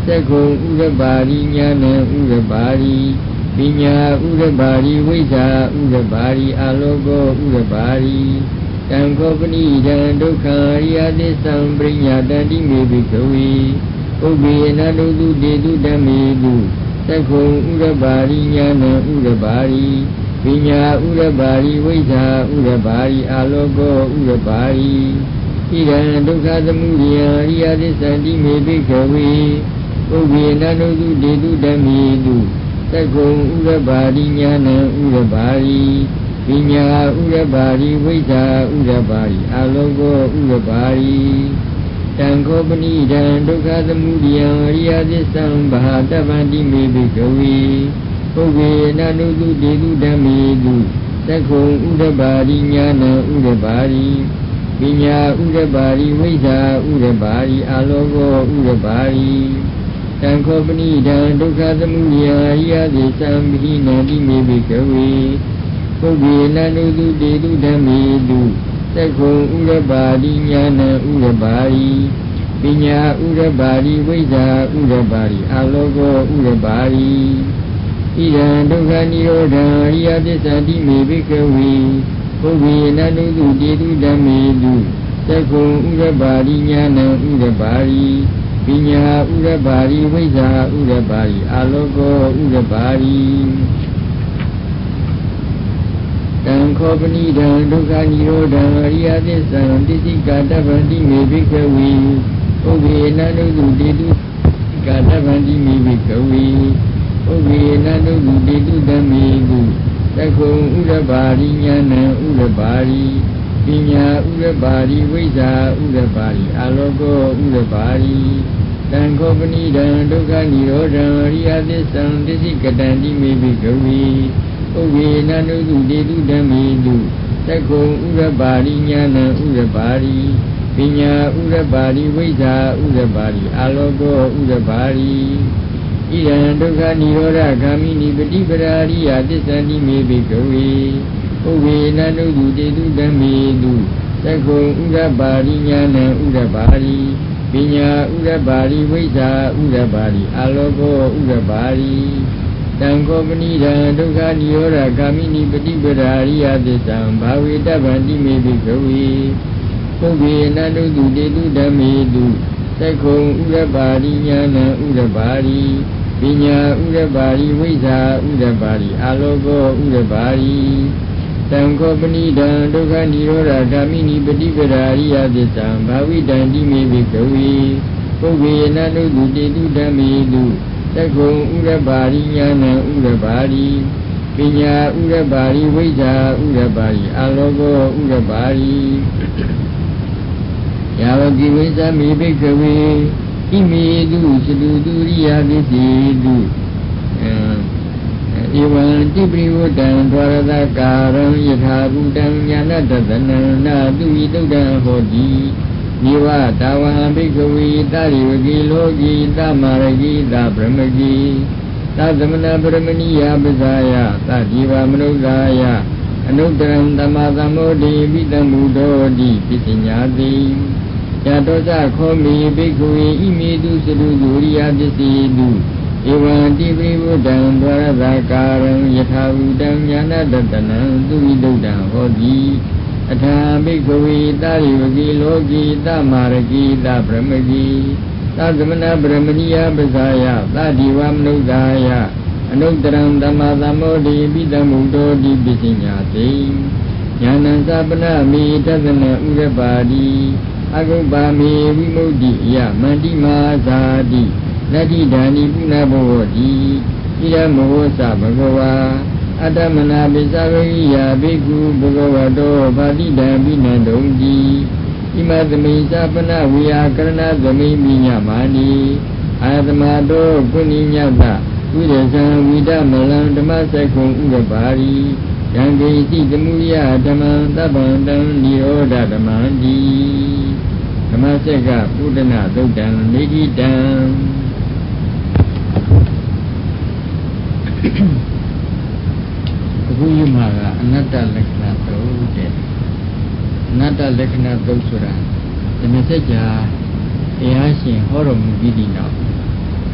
သက္ကုံဥရပါရိညာဏံဥရပါရိပညာဥရပါရိဝိဇ္ဇာဥရပါရိအာလောကောဥရပါရိတံခောပနိဒံဒုက္ခအရိယသစ္စာပရိညာတတိမေဘိကဝေဥပ္ပေနတုတုတေတုဓမ္မေတုသက္ကုံဥရပါရိညာဏံဥရပါရိပညာဥရပါရိဝိဇ္ဇာဥရပါရိအာလောကောဥရပါရိဣဒံဒုက္ခသမုဒယအရိယသစ္စာတိမေဘိကဝေဥပ္ပေနတုတုတေတုဓမ္မေတုသက္ကုံဥရပါရိညာဏံဥရပါရိပညာဥရပါရိဝိဇ္ဇာဥရပါရိအာလောကောဥရပါရိတံခောပနိဒံဒုက္ခသမုဒယအရိယသစ္စာဘာတဗ္ဗန္တိမေဘိကဝေပုဗ္ဗေနတုတုတေတုဓမ္မေတုသက္ခုံဥရပါရိညာဏံဥရပါရိပညာဥရပါရိဝိဇ္ဇာဥရပါရိအာလောကောဥရပါရိတံခောပနိဒံဒုက္ခသမုဒယအရိယသစ္စာဘိနန္တိမေဘိကဝေပုဗ္ဗေနတုတုတေတုဓမ္မေတုသက္ခုံဥရပါရိညာဏံဥရပါရိပညာဥရပါရိဝိဇ္ဇာဥရပါရိအာလောကောဥရပါရိဣဒံဒုက္ခនិရောဓံအရိယသစ္စာတိမေဘိကဝေပုဗ္ဗေနတုတုတေတုဓမ္မေတုသက္ခုံဥရပါရိညာဏံဥရပါရိပညာဥရပါရိဝိဇ္ဇာဥရပါရိအာလောကောဥရပါရိတံခောပနိဒံဒုက္ခនិရောဓံအရိယသစ္စာတိစိကာတဗ္ဗန္တိမေဘိကဝေပုဗ္ဗေနတုတုတေတုကာတဗ္ဗန္တိမေဘိကဝေပုဗ္ဗေနတုတုတေတုဓမ္မေတုသက္ခုံဥရပါရိညာဏံဥရပါရိပညာဥရပါရိဝိဇ္ဇာဥရပါရိအာလောကောဥရပါရိတံခောပနိဒံဒုက္ခនិရောဓံအရိယသစ္စာတိစိကတံတိမေဘိကဝေပုဗ္ဗေနတုတုတေတုဓမ္မေတုသက္ခုံဥရပါရိညာဏံဥရပါရိပညာဥရပါရိဝိဇ္ဇာဥရပါရိအာလောကောဥရပါရိဣဒံဒုက္ခនិရောဓဂာမိနိပฏิပဒါရိယသစ္စာတိမေဘိကဝေပုဗ္ဗေနတုတုတေတုဓမ္မေတုသက္ခုံဥရပါရိညာဏံဥရပါရိပညာဥရပါရိဝိဇ္ဇာဥရပါရိအာလောကောဥရပါရိတံခောပနိဒံဒုက္ခនិရောဓဂာမိနိပฏิပဒါရိယသစ္စာဘာဝေတဗ္ဗန္တိမေဘိကဝေပုဗ္ဗေနတုတုတေတုဓမ္မေတုသက္ခုံဥရပါရိညာဏံဥရပါရိပညာဥရပါရိဝိဇ္ဇာဥရပါရိအာလောကောဥရပါရိတံခောပနိဒံဒုက္ခនិရောဓဂာမိနိပฏิပဒါရိယသစ္စာဘာဝိတံတိမေဘိကဝေပုဗ္ဗေနတုတုတေတုဓမ္မေတုသက္ခုံဥရပါရိညာဏံဥရပါရိပညာဥရပါရိဝိဇ္ဇာဥရပါရိအာလောကောဥရပါရိယာဝတိဝိဇ္ဇာမေဘိကဝေဣမေတုသတုတုရိယသစ္စေတုဧဝံတိပရိဝတံဒဝရတကာရံယထာဘူတံညာဏတတနံနာတုဝိတုဒ္ဒံဟောတိနိဝတာဝံဘိကဝေတရိဝကိလောကိတမရကိတဗြဟ္မကိသသမဏပရမဏိယပဇာယသတိဝမနုဿာယအနုတ္တရံသမ္မာသမ္မောတိပိတံမူတောတိပိစညာတိယတောသခောမိဘိကဝေဣမေတုသတုဒုရိယသစ္စေတုဧဝံတိပရိဝတံဒဝရတကာရံယထာဘူတံညာဏတတနံသူဝိတုဒ္ဒံဟောတိအထာဘိကဝေတာရိဝကိလောကိတမရကိတဗြဟ္မကိသသမဏဗြဟ္မဏိယပဇာယသတိဝမနုဿာယအနုတ္တရံသမ္မာသမ္မောတိပိတံမုတောတိပိစညာတိညာဏံသပနမေတသနဥရပါတိအဂုပ္ပါမေဝိမု tti ယမန္တိမာဇာတိနတ္တိဒာနိပုဏ္ဏဘောတိဣရမောသဘဂဝါအတ္တမနာပိသဝိယဘိက္ခုဘဂဝတောဗာတိတံပိနန္တုံတိဣမသမိသပနဝိယကရဏသမိမိညမာနိအာသမတောကုဏိညတဝိရဇံဝိဒမလံဓမ္မစက္ခုံဥရပါရိယံကိစီတမုယဓမ္မံသဗ္ဗံတံနိရောဓဓမ္မံတိဓမ္မစက္ကပုဒ္ဒနာသုတ်တံနေတိတံအခုယူမှာကအနတ္တလက္ခဏာသုတ်တဲ့အနတ္တလက္ခဏာသုတ်ဆိုတာဓမ္မစက္ကတရားရှင်ဟောတော်မူပြီးဒီနောက်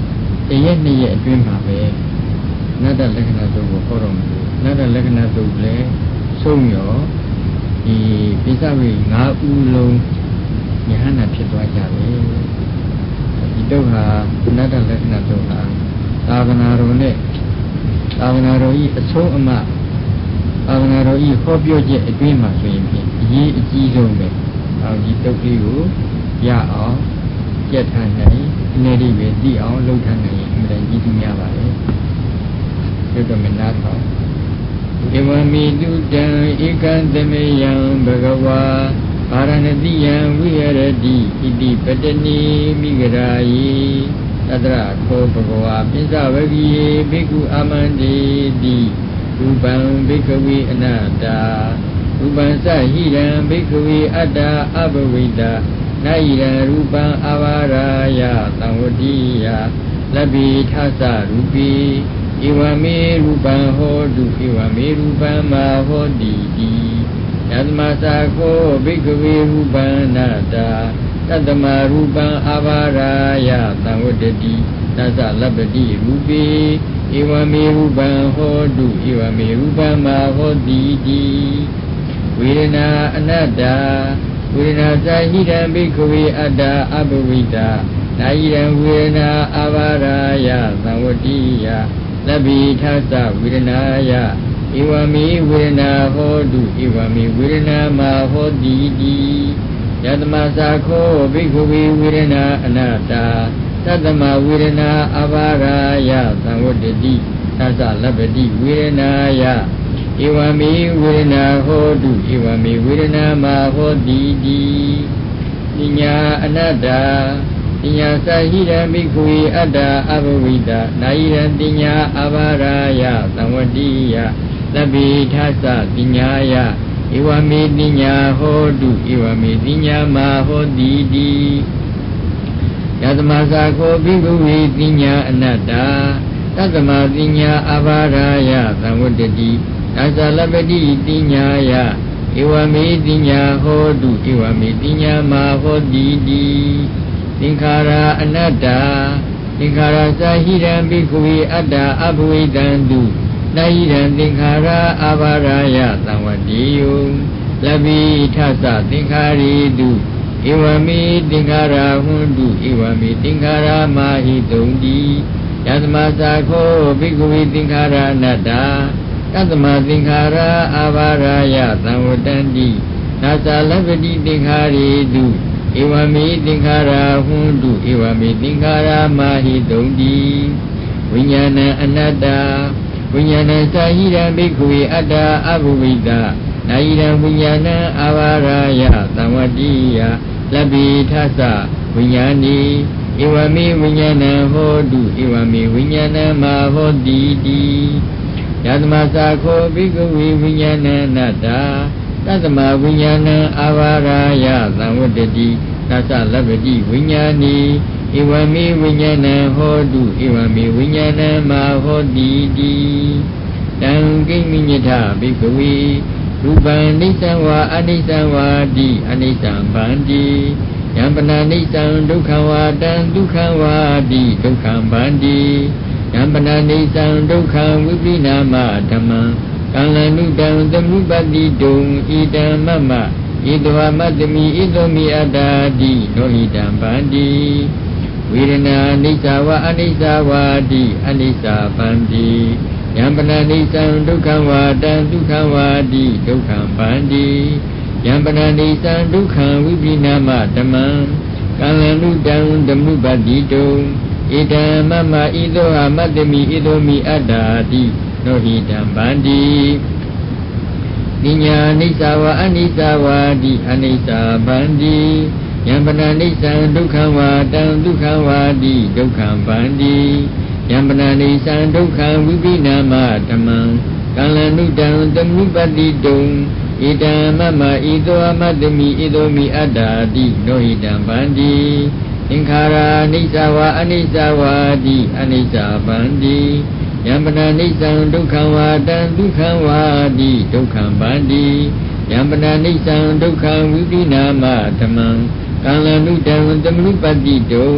ရက်2ရက်အတွင်းမှာပဲနတ္တလက္ခဏာသုတ်ကိုဟောတော်မူနတ္တလက္ခဏာသုတ်လည်းဆုံးရောဒီပိဿဝိ5ဦးလုံးယဟန္တာဖြစ်သွားကြတယ်ဒီတုတ်ဟာနတ္တလက္ခဏာသုတ်ဟာသာသနာတော်နဲ့သာသနာတော်ဤအဆုံးအမသာသနာတော်ဤဟောပြောချက်အတွင်းမှာဆိုရင်ဖြင့်အရေးအကြီးဆုံးပဲဒီတုတ်လေးကိုရအောင်ကြက်ထားနိုင်အနေဒီပဲသိအောင်လုပ်ထားနိုင်ရင်အမှန်တကြီးသူများပါလေပြုတော်မနာတော်ဧဝမေတုတံဧကံသမေယံဘဂဝါအာရဏတိယံဝိဟရတိဣတိပတနိမိဂရာယိသတ္တရခောဘဂဝါပိစ္ဆဝဂိယေဘိက္ခုအာမန္တေတိရူပံဘိက္ခဝေအနတ္တာရူပံသဟိရံဘိက္ခဝေအတ္တအဘဝိတနာယိရံရူပံအာဘာရာယသံဝတိယလဗ္ဗေထသရူပိဧဝမေရူပံဟောတုဧဝမေရူပံမာဟောတိတိယသမသာခောဘိက္ခဝေရူပံနာတာတတ္တမရူပံအာဘာရာယသံဝတ္တိသသလဗ္ဗတိရူပိဧဝမေရူပံဟောတုဧဝမေရူပံမာဟောတိတိဝေဒနာအနတ္တာဝေဒနာသဟိရံဘိက္ခဝေအတ္တအဘဝိတနာယိရံဝေဒနာအာဘာရာယသံဝတိယလဗ္ဗေထသဝေဒနာယဧဝမေဝေဒနာဟောတုဧဝမေဝေဒနာမာဟောတိတိယတမသာခောဘိက္ခဝေဝေဒနာအနတ္တာသတ္တမဝေဒနာအာဘာရာယသံဝတ္တိသသလဗ္ဗတိဝေဒနာယဧဝမေဝေဒနာဟောတုဧဝမေဝေဒနာမာဟောတိတိပညာအနတ္တာပညာသဟိရံဘိက္ခဝေအတ္တအဘဝိတနာယိရံပညာအာဘာရာယသံဝတိယလဗ္ဗေထသပညာယဧဝမေပညာဟောတုဧဝမေပညာမာဟောတိတိယသမသာခောဘိက္ခဝေပညာအနတ္တာသတ္တမပညာအာဘာရာယသံဝတ္တိသသလဗ္ဗတိပညာယဧဝမေပညာဟောတုဧဝမေပညာမာဟောတိတိသင်္ခါရအနတ္တာသင်္ခါရသဟိရံဘိက္ခဝေအတ္တအဘဝိတံတုနာယိရံသင်္ခါရအာဘာရာယသံဝတိယလဗ္ဗေထသသင်္ခါရေတုဧဝမေသင်္ခါရဟွန်တုဧဝမေသင်္ခါရမာဟိတုံတိယသမသာခောဘိက္ခဝေသင်္ခါရအနတ္တာတတ္တမသင်္ခါရအာဘာရာယသံဝတန္တိနာသလဗ္ဗတိသင်္ခါရေတုဧဝမေသင်္ခါရဟွန်တုဧဝမေသင်္ခါရမာဟိတုံတိဝိညာဏအနတ္တာဝိညာဏသဟိရံဘိက္ခဝေအတ္တအဘဝိတနာယိရံဝိညာဏအာဘာရာယသံဝတိယလဗ္ဗေထသဝိညာဏိဧဝမေဝိညာဏဟောတုဧဝမေဝိညာဏမာဟောတိတိယသမသာခောဘိက္ခဝေဝိညာဏအနတ္တာသတ္တမဝိညာဏအာဘာရာယသံဝတ္တိသသလဗ္ဗတိဝိညာဏိဧဝမေဝိညာဏဟောတုဧဝမေဝိညာဏမာဟောတိတိတံကိမိညထဘိက္ခဝေရူပံနိစ္စံဝါအနိစ္စံဝါတိအနိစ္စံဗန္တိယံပနာနိစ္စံဒုက္ခဝါတံဒုက္ခဝါတိဒုက္ခံဗန္တိယံပနာနိစ္စံဒုက္ခံဝိပိနာမဓမ္မံကံလနုတံသမုပတိတုံဣတံမမဣတဝမတ္တမိဣသောမိအတ္တာတိနောဟိတံဗန္တိဝေဒနာနိစ္စဝအနိစ္စဝါတိအနိစ္စဗန္တိယံပနာနိစ္စံဒုက္ခဝါတံဒုက္ခဝါတိဒုက္ခံဗန္တိယံပနာနိစ္စံဒုက္ခံဝိပိနာမဓမ္မံကံလနုတံသမုပတိတုံဣတံမမဣသောဟာမတ္တမိဣသောမိအတ္တာတိနောဟိတံဗန္တိပညာနိစ္စဝအနိစ္စဝါတိအနိစ္စဗန္တိယံပနာနိစ္စံဒုက္ခဝါတံဒုက္ခဝါတိဒုက္ခံဗန္တိယံပနာနိစ္စံဒုက္ခံဝိပိနာမဓမ္မံကံလနုတံသမုပတိတုံဣတံမမဣသောအမတ္တမိဣသောမိအတ္တာတိနောဟိတံဗန္တိသင်္ခါရနိစ္စဝါအနိစ္စဝါတိအနိစ္စဗန္တိယံပနာနိစ္စံဒုက္ခဝါတံဒုက္ခဝါတိဒုက္ခံဗန္တိယံပနာနိစ္စံဒုက္ခဝိပိနာမဓမ္မံကံလနုတံသမုပတိတုံဣ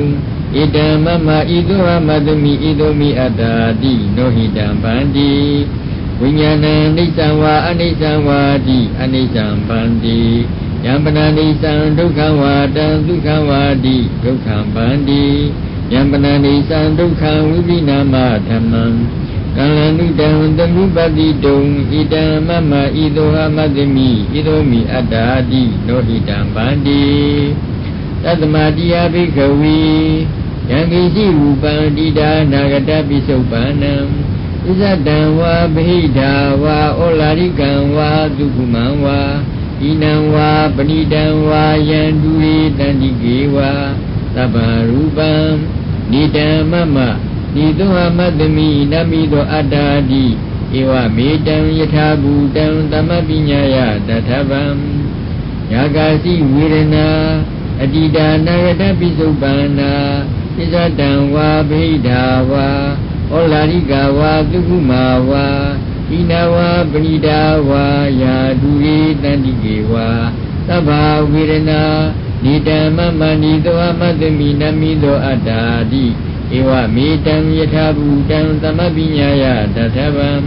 idam mama ido amadami idomi adadi no hidam bandi vinyana nisawa anisawadi anisam bandi yampana nisam dukkhavada dukkhawadi dukkham bandi yampana nisam dukkham vibhinama dhammam kalanudam damupatidum idam mama ido amadami idomi adadi no hidam bandi Tatamadiya bhikkhave Yangisi rupandida nagata pisoppanam Isadam wa bhidha wa olarikam wa dukkumam wa Inam wa panidam wa yandure tandike wa Sabharupam nidam mama nido amadami namido adadi Ewa medam yathabhutam tamapinyaya tathabam Yagasi virana Adida nagata pisopana Isadam wa bhidha wa Olarika wa dukkuma wa Ina wa panida wa Yadure tandike wa Sabha virana Nidam mama nido amadami namido adadi Ewa medam yathabhutam tamapinyaya tathabam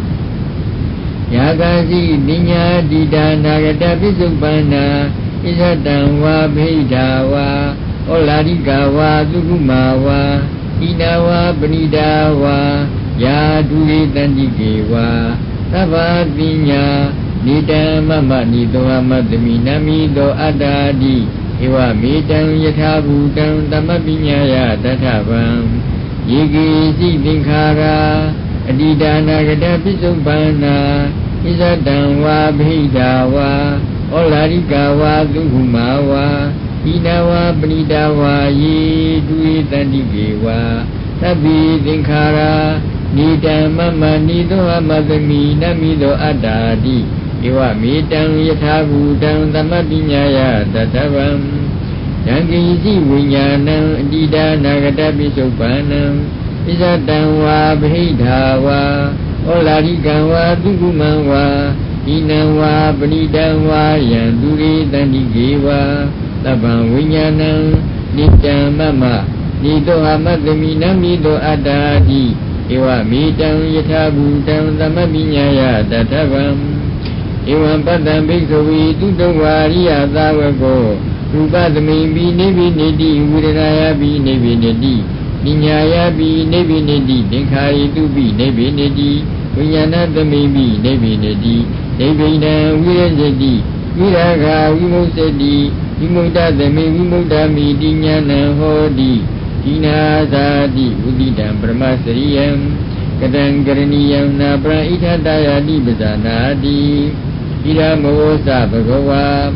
Yagasi dinya dida nagata pisopana Isadam wa bhidha wa olarika wa dukkuma wa ina wa panida wa yadure tandike wa sabhatinya nidam mama nido amadami namido adadi ewa medam yathabhutam tamapinyaya tathabam yegesi tinkhara adida nagata pisopana Isadam wa bhidha wa Olarika wa dukkuma wa ina wa panida wa yedure tandike wa sabbi tinkhara nidam mama nido amadami namido adadi ewa medam yathabhutam tamapinyaya tathabam yangisi vinyanam adida nagata pisoppanam Isadam wa bhidha wa olarika wa dukkuma wa Inam wa panidam wa yandure tandike wa Sabam vinyanam nidam mama nido amadami namido adadi Ewa medam yathabhutam tamapinyaya tathabam Evam padam bhikkhave tutam variya savako Rupadami binebineti viranaya binebineti Ninyaya binebineti tinkhari tu binebineti Vinyanatami binebineti Nebina virajati viraga vimuksati vimuktatami vimuktami dinyana hodi Dina sati udidam brahmasariyam Kadang karaniyam na praithatayati pasanati Idamavosa bhagava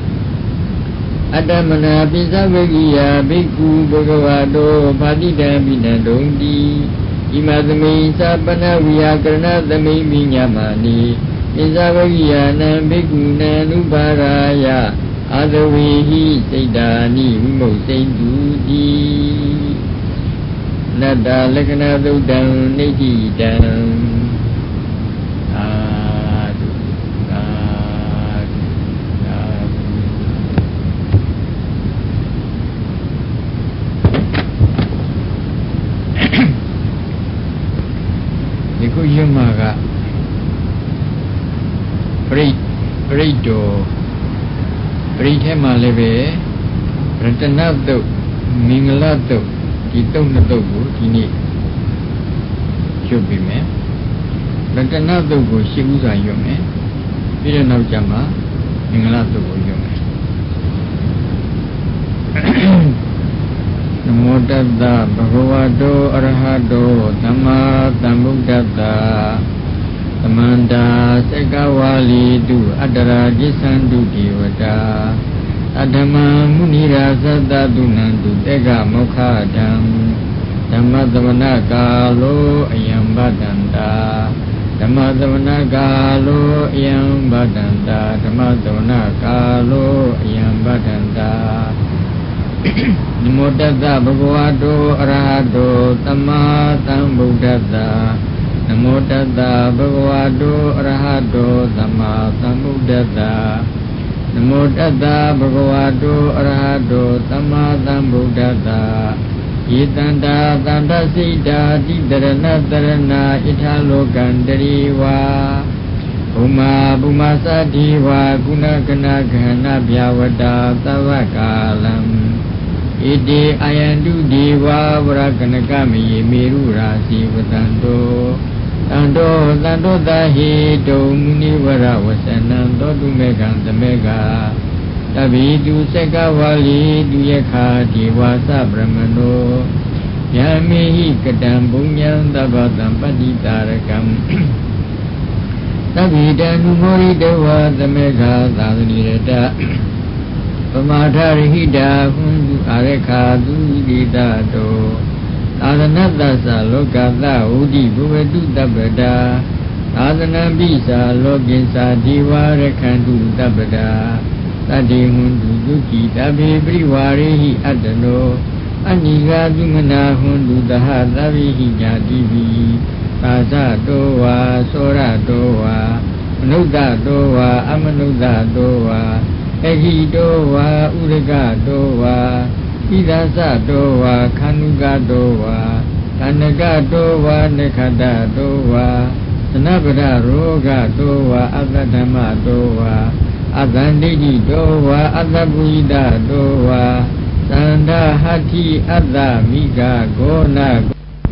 Adamana pisavegiya bhikkhu bhagavato bhatidam vinandonti Imadami sapana viyakarana dami vinyamani Pisavegiyanam bhikkhuna nuparaya Adavehi saitani vimuksaintuti Nada lakana dudam nididam Adu Adu Adu Diku yumaga Pritto Pritthema lebe Ratanatto Mingalatto Di Tonatto ko dini Chub bime Ratanatto ko shi usa yum me Piraနောက်ကြမှာMingalatto ko yum me Namo Tassa Bhagavato Arahato Samma Sambuddhassa Samanta Sekawali tu Adara Jisantu Devata Adama Munira Saddatu Nantu Tega Mokhadam Dhamma Savana Kalo Ayam Bhadanta Dhamma Savana Kalo Ayam Bhadanta Dhamma Savana Kalo Ayam Bhadanta Namo Tassa Bhagavato Arahato Samma Sambuddhassa Namo Tassa Bhagavato Arahato Samma Sambuddhassa Namo Tassa Bhagavato Arahato Samma Sambuddhassa Ye tanda tanda sita di dharana dharana itha lokandariwa Bhuma bhuma sadiwa guna gana gana bhyavada tavakalam Iti ayandu dewa vrakanakami meru rasi vatanto Tando tando dahi do munivara vasanam dodu megan tamega Tabidu sekawali duyakha devasa brahmano Yamehi kadam bunyam tabatam paditarakam Tabidan mori dewa tamega sadhanirata Pamadharihida hundu arekha dudita do Adhanatasa lokata udi bhuvedu tabbada Adhanam bisa lokinsa diva rekhandu tabbada Tadi hundu duki tabi privarehi adano Aniga dumana hundu daha tabihi jativi Tasa dowa, sora dowa Manutta dowa, amanutta dowa Eki dowa, ureka dowa Idasa dowa, kanuga dowa Kanaka dowa, nekada dowa Sanabada roga dowa, adadama dowa Adandidi dowa, adabuida dowa Sanda hati adamiga gona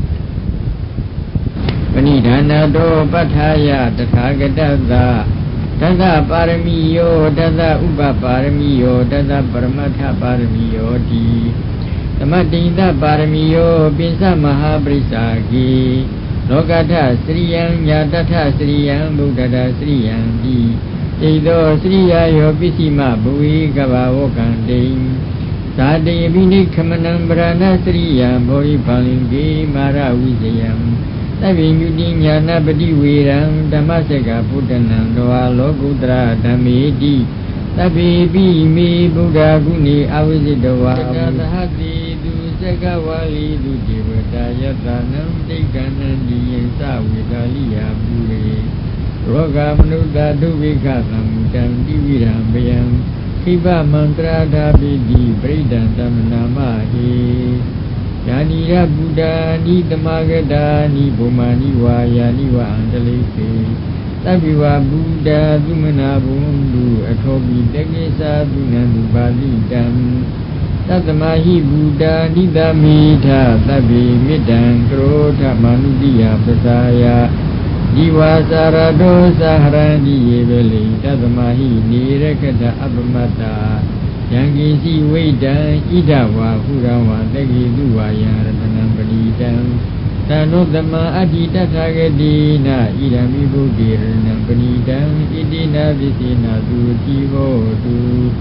Panidana do pathaya tathagataza Tata paramiyo, tata upa paramiyo, tata paramatha paramiyo di Tamadinda paramiyo, pinsa mahabrisagi Lokatha sriyam, yatatha sriyam, buddhata sriyam di Tido sriyayo pisima bhuvi gavavokanding Sade vinikhamanam brana sriyam, bhori palingi mara vijayam Tabi nyuti nyana pati veram dhammaseka buddhanam doha lokutra dhammeti Tabi bhime buddha guni avisidava Tathahati du sekawali du devata yatanam tekanandi yensa vedaliya bhure Roga manutta duvika samutam diviram bayam Kiva mantra dhabiti pridam tamnamahi Yanira Buddha ni tamagada ni bhumani wa yani wa andaleke Tabiwa Buddha dumana bundu athobi tekesa dunandu balitam Tatamahi Buddha nidamita tabi midang krodha manudiya prasaya Jiwa sarado saharandi yevele tatamahi nirakata abamata Yang isi wedang idawa hurawa tegi duwa yang ratanam penidang Tanodama adi tathagedina idami budirnam penidang Idina visina duti vodu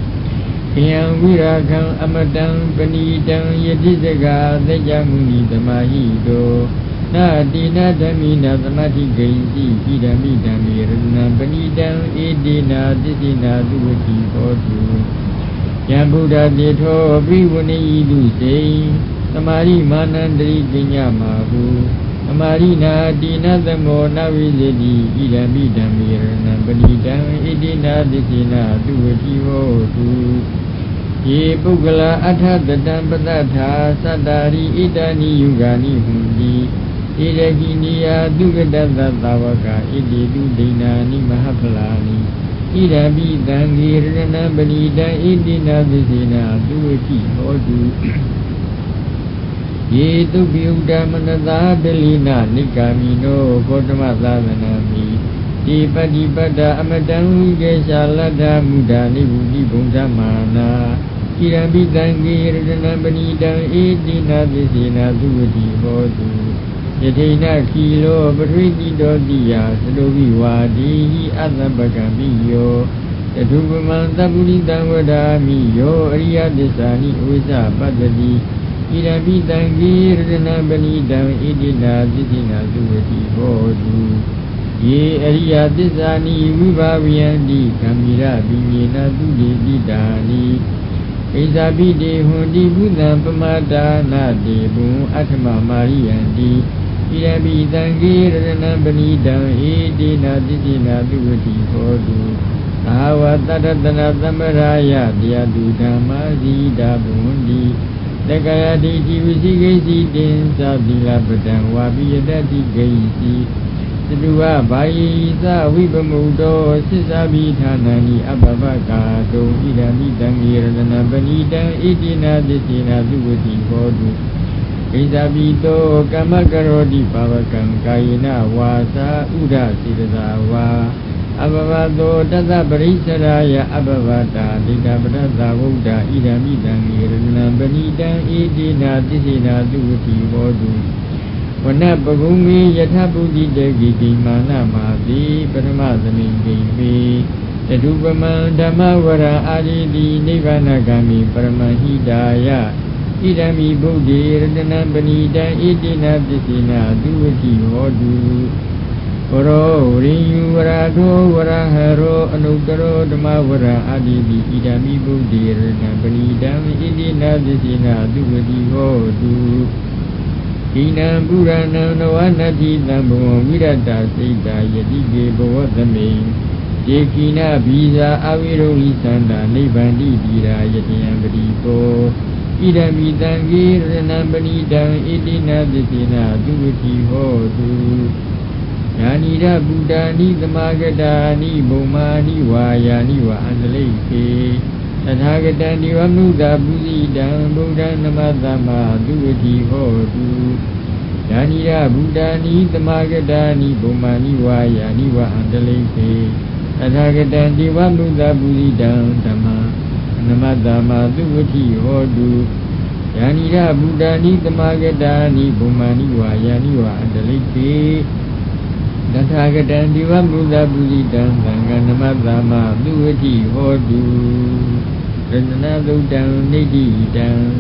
Yang wirakang amadang penidang yadisega tejamuni tamahido Nadina damina tamati gaisi idami dami ratanam penidang Idina visina duti vodu Yang Buddha Ditho Privuni Idusei Tamari Manandri Kinyamahu Tamari Nadina Dhammo Navizedi Idami Dhamirana Banidang Idina Disina Duvati Votu Ye Pugala Atha Dadam Padatha Sadari Idani Yugani Hundi Idakiniya Dugadata Tavaka Idi Dudinani Mahapalani Idami dangirana banida idina visina duati hodu Ye tu biuda manada delina nikamino kodama sadhanami Dipada amadang gesalada muda nibudi bungsa mana Idami dangirana banida idina visina duati hodu Yadena kilo berwiti dodiya sedovi wadihi azabakamiyo Yadubamang tabulitang wadamiyo Ariya desani usa padadi Idami tanggir dana banidang idina disina duwati hodu Ye ariya desani vibhaviyandi kamira binyena duje didani Isabi de hundi buddha pamada na de bun atma mariyandi Idami tanggir dana banidang idina disina duwati hodu Tawa tadatana samaraya dia dudama zida bundi Tekaya diti visigesi din sabdila padang wabiyadati gaisi Sedua bayi sa wipamudo sisabi thanani ababakato idami tangirana banidang idina disina duwati hodu Isabito kamakarodi pavakam kayina wasa uda siddhawa Abavato tata parisaraya abavata dita pratha vudda idami tangirana banidang idina disina duwati hodu Wana pagumi yatha buddhi jagiti mana mati parama samingimi Tadupama dhamma vara aditi nibbana gami paramahidaya Idami buddhi radana banida idina disina duwati hodu Oro rinyu varado varaharo anuttaro dhamma vara aditi idami buddhi radana banida idina disina duwati hodu Inam Puranam Navanati Tambam Virata Sita Yatike Bhavathame Jekina Bisa Aviroli Santa Nibbandi Dira Yatiyam Padipo Idami Tangi Ranambanidam Idina Disina Duwati Hodu Yanira Buddhani Tamagadani Bhumani Vayani Va Andaleke Tathagatan Divamuda Buddhidam Buddhan Namadama Duwati Hodu Yanira Buddhani Tamagadani Bhumani Vayani Va Andaleke Tathagatan Divamuda Buddhidam Dhamma Namadama Duwati Hodu Yanira Buddhani Tamagadani Bhumani Vayani Va Andaleke Tathagatan Divamuda Buddhidam Namadama Duwati Hodu Rana Dudang Nididang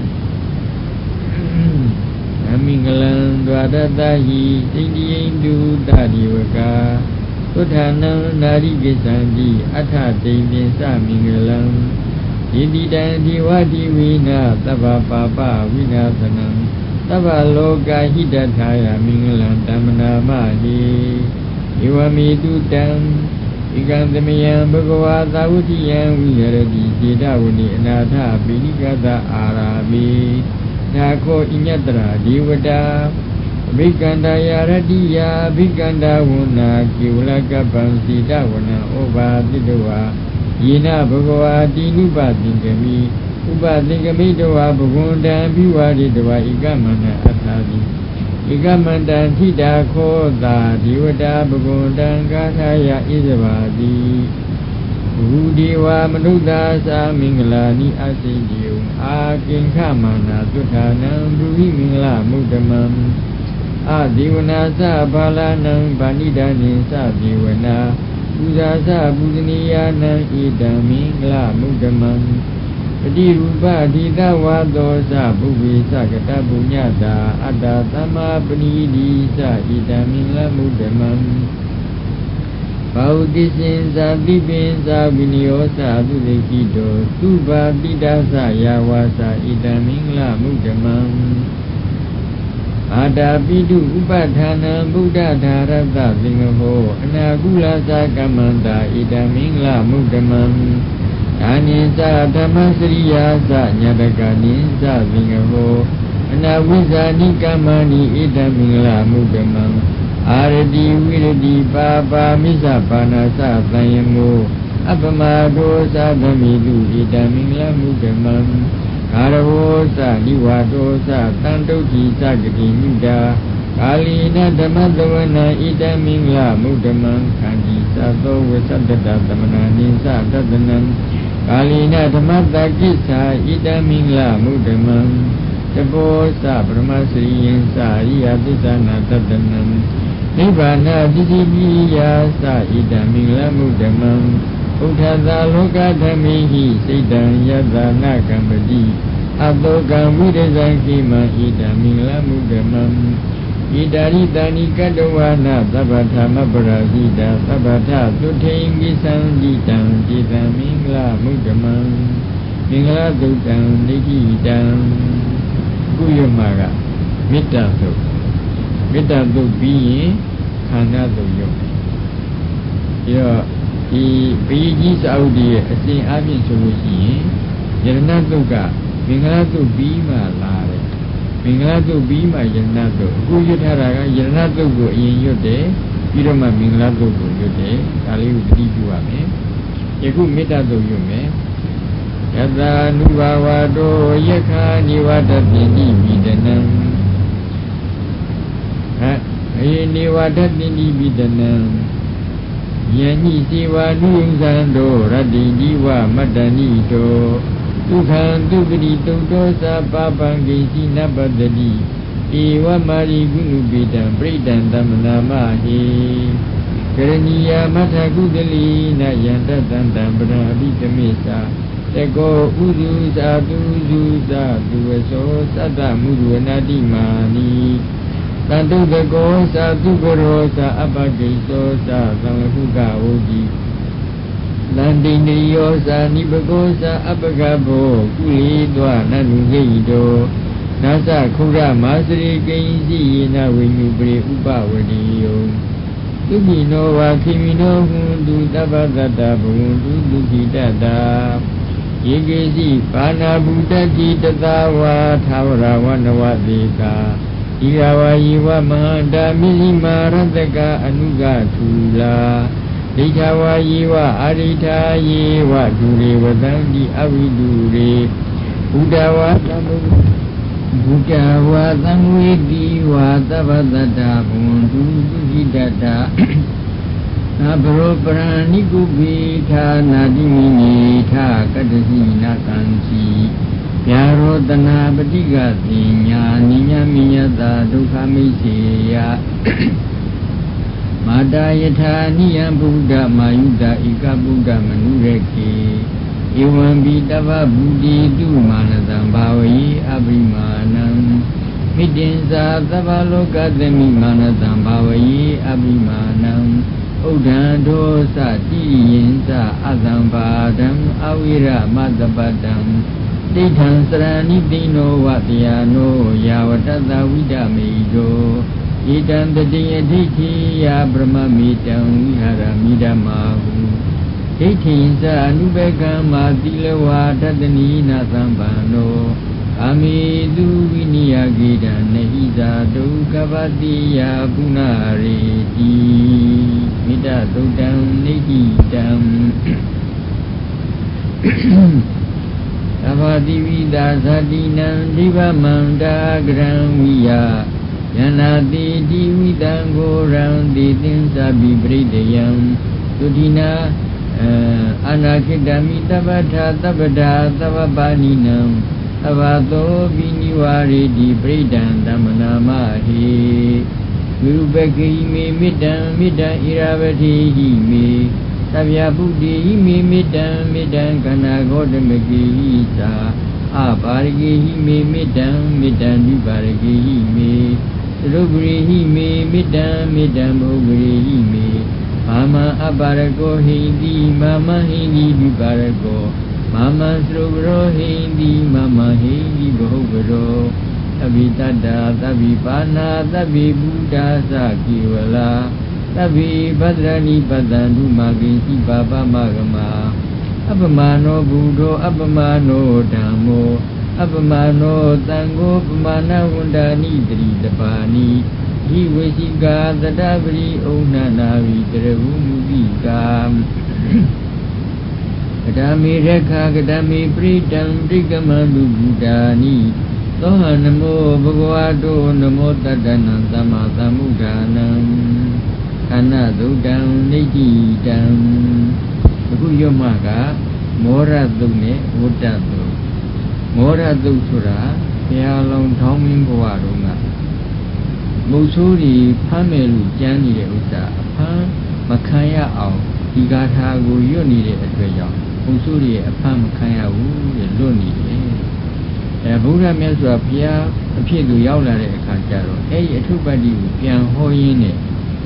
Amingalang Dwadatahi Indiyendu Dadivaka Tutanang Narigisandi Atha Demin Samingalang Indidang Diwadi Vina Tava Papa Vinasanang Tava Loka Hidataya Mingalang Tamana Mahi Iwami Dudang Ikantamayan Bhagava Savutiyam Viharati Jedavani Anatha Pinikata Arabi Thako Inyatra Devata Bhikandaya Radiya Bhikanda Vuna Kivalakapam Sidavana Oba Tidava Yena Bhagava Dinupa Tingami Upa Tingami Dava Bhagundam Bhivari Dava Ikamana Athadi Ikamandan Thita Khoda Devata Bhagundam Gathaya Isavadi Udeva Manutta Samingalani Asidiyum Akinkhamana Suthanam Bruhi Mingla Muddhamam Adivana Sabhalanam Panidanin Sadivana Udasa Budhaniyanam Idam Mingla Muddhamam Padi Rupa Dita Vadosa Bhuvi Sakata Bunyata Adha Sama Panidi Sa Idam Mingla Muddhamam Paudisin Sa Dipin Sa Vinyosa Dudekito Tuba Dita Sa Yawasa Idam Mingla Muddhamam Ada Pidu Upadhana Buddha Dharata Singho Anagula Sa Kamanta Idam Mingla Muddhamam Aninsa Dhammasriya Sa Nyatakaninsa Singho Anavisa Nikamani Idam Mingla Muddhamam Arati Virati Papa Misa Panasa Sayamo Apamado Sa Dhamidu Idam Mingla Muddhamam Karavo Sa Nivado Sa Tantoti Sa Gati Muda Kalina Dhammadavana Idam Mingla Muddhamam Kanji Sa Sowa Saddhata Dhammanani Sa Tadanam Kalina Dhammadha Kissa Idam Mingla Muddhamam Tapo Sa Brahmasriyan Sa Riyadisana Tadanam Nibbana Disipiya Sa Idam Mingla Muddhamam Utthatha Loka Dhammihi Siddham Yadana Kambadi Abdokam Vidazam Kima Idam Mingla Muddhamam Idari Dani Kadawana Sabbatama Parasita Sabbata Suthengi Sanditang Idam Mingla Muddhamam Mingla Duttang Nikidam Kuyamaga Metta Suk Metta Suk Biyin Khana Suk Yok Di Biji Saudi Asin Abin Solusi Yarana Sukka မင်္ဂလာတုတ်ပြီးမှလာတယ်မင်္ဂလာတုတ်ပြီးမှယရဏတုတ်အခုရွတ်ထားတာကယရဏတုတ်ကိုအရင်ရွတ်တယ်ပြီးတော့မှမင်္ဂလာတုတ်ကိုရွတ်တယ်ဒါလေးကိုသတိပြုရမယ်ယခုမေတ္တာတုတ်ရွတ်မယ်ယတနုဘာဝတောယက္ခာနိဝတ္တိတိမိဒနံအေနိဝတ္တိတိမိဒနံယညိစေဝနုယံသံတောရတ္တိဒီဝမတ္တနိတောဒုက္ခံဒုပတိတုတ်တောသပပံကိစီနပတ္တိဧဝမာရိကုဏုပိတံပရိဒံသမ္မနာမဟိကရဏီယမထကုသလိနယံတတံတံပရံအဘိဓမေသာတကောဥဒုသာတုဇုသာသူဝသောသတ္တမုဒဝနာတိမာနိတန္တုတကောသာသူကရောသာအပကိသောသာသံဝုကဝုတိလန္တိနိယောသာနိပကောသာအပကဘောကုလီတွာနတုဟိတောနာသခုရမာစရိကိဉ္စီယေနဝိညုပရိဥပဝတိယောသုခိနောဝါခိမိနောဟွန်တုတပ္ပတတ္တဘဝန္တုဒုက္ခိတတ္တာယေကေစီပါဏာဗုတ္တိတသဝါသာဝရဝနဝတိကာဤရဝယိဝမဟာန္တာမိလိမာရတကအနုကထူလာဒိဋ္ဌဝါယိဝအာရိဋ္ဌာယေဝဒုရေဝတံတိအဝိဒုရေဘုဒ္ဓဝါသမ္ဗုဘုဒ္ဓဝါသံဝေတိဝါသဗ္ဗတတ္တဘဝန္တုဒုက္ခိတတ္တာအဘရောပရဏိကုပိထာနာတိမိနိထာကတ္တစီနာကံစီဗျာရောတနာပတိကသိညာနိညမိယတာဒုက္ခမိစေယမာတာယထာနိယံဗုဒ္ဓမာယုတာဧကဗုဒ္ဓမနုရကေဧဝံဘိတဗ္ဗဗုတိတုမာနတံဘာဝေအဘိမာနံမိတင်္စာသဗ္ဗလောကသမိမာနတံဘာဝေအဘိမာနံဥဒ္ဒံဒောသတိယင်္စအသံဘာဒံအဝိရမတ္တပတ္တံဒိဋ္ဌံစရဏိတိနောဝတယနောယာဝတ္တဝိဒမေတောဣတံတတိယဒိဋ္ဌိယဗြဟ္မမိတံဝိဟာရမိဓမ္မာဟုဒိဋ္ဌိသအနုဘကံမာတိလဝါတတနိနာသံပန္နောအမိတုဝိနိယဂေတံနဟိဇာဒုက္ခပတိယပုဏ္ဏရေတိမိတ္တသုတံနိတိတံသဗ္ဗတိဝိတာသတိနံဒီဗမန္တာဂရံဝိယယနာတိတိဝိတံကိုရံတိသင်္သပိပရိဒယံသုတိနာအနာခိတမိတပ္ပထာတပ္ပဒါသဗ္ဗပါဏိနံသဗ္ဗသောပိနိဝါရေတိပရိဒံသမ္မနာမဟိဝိရုပကိမေမိတံဣရာဝတိဟိမေသဗ္ဗဗုဒ္ဓိဟိမေမိတံခန္ဓာဂေါတမကိဟိသာအပါရကိဟိမေမိတံနိပါရကိဟိမေသရုပရိဟိမေမိတံဘုဂရိဟိမေမာမအပါရကောဟိတိမာမဟိတိနိပါရကောမာမသရုပရောဟိတိမာမဟိတိဘဟုပရောသဗ္ဗိတတ္တာသဗ္ဗိပါဏာသဗ္ဗိဘုဒ္ဓသကိဝလာသဗ္ဗိဗဒရဏိပတံဓုမာကိစီပါပမဂမအပမနောဘုဒ္ဓောအပမနောဓမ္မောအပမနောသံဃောပမာဏဝန္ဒာနိတရိတပါဏိဒီဝေစီကာသတ္တပရိဩနနာဝိတရဝုမုတိကာကတမေရခာကတမေပရိတံပရိကမတုဘုဒ္ဓာနိသောဟနမောဘဂဝါတောနမောတတ္တနံသမ္မာသမ္ဗုဒ္ဓါနံခန္ဓာသုတံနိတိတံအခုရွတ်မှကမောရသုတ်နဲ့ဝတ္တသုတ်မောရသုတ်ဆိုတာဘုရားလုံးထောင်းမင်းဘဝတုန်းကမုတ်ဆိုးတွေဖမ်းမယ်လို့ကြမ်းနေတဲ့ဥစ္စာအဖမ်းမခံရအောင်ဒီဂါထာကိုရွတ်နေတဲ့အတွက်ကြောင့်မုတ်ဆိုးတွေအဖမ်းမခံရဘူးတဲ့လွတ်နေတယ်ဗုဒ္ဓမြတ်စွာဘုရားအဖြစ်သူရောက်လာတဲ့အခါကျတော့အဲ့ဒီအထုပ္ပတ္တိကိုပြန်ဟောရင်းနဲ့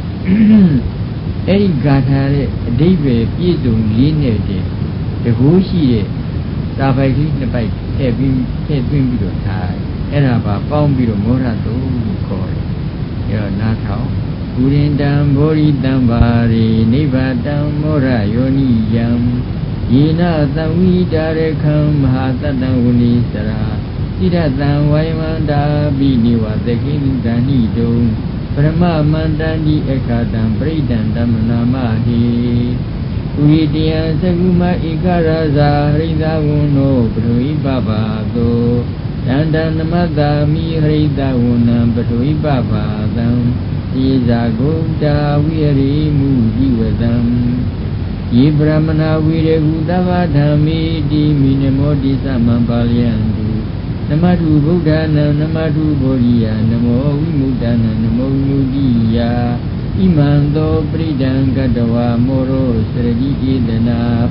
အဲ့ဒီဂါထာရဲ့အဓိပ္ပာယ်ပြည့်စုံလေးနဲ့တည်းတကူရှိတဲ့သာပိုက်ကြီးနှစ်ပိုက်ထည့်သွင်းပြီးတော့ထားအဲ့ဒါပါပေါင်းပြီးတော့မောရတုလို့ခေါ်တယ်အဲ့တော့နားထောင်ကုရိန္တံဘောရိတံဘာရိနိဗ္ဗာတံမောရယောနိယံ Yena Tawida Rekam Mahatan Wuni Sara Sidatan Waimanda Biniwa Tekin Danidum Brahma Mandani Ekadam Pridan Damanamahi Uidian Saguma Ikaraza Hrida Wuno Brui Babado Dandan Madami Hrida Wunam Brui Babadam Iza Gunda Viri Mujiwadam Ye Brahmana Vire Gudavadami Di Minamodi Samambalyandu Namadu Buddha Namadu Bodhiya Namo Vimudana Namo Vimudiya Imando Pridan Gadawa Moro Sredi Idana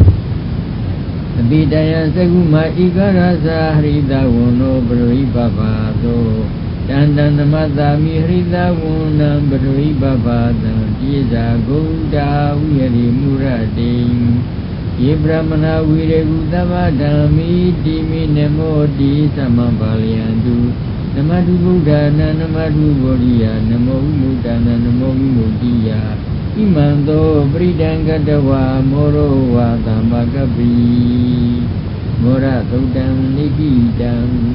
Bidaya Saguma Igarasa Hrida Wono Brui Babado Dandan Madami Hrida Wonam Brui Babadam Jiza Gouda Viri Muradim Ye Brahmana Vire Gudavadami Dimi Namodi Samambalyandu Namadu Buddha Namadu Bodhiya Namo Vimudana Namo Vimudiya Imando Bridanga Dawa Moro Vadamagabi Mora Dodam Nigidam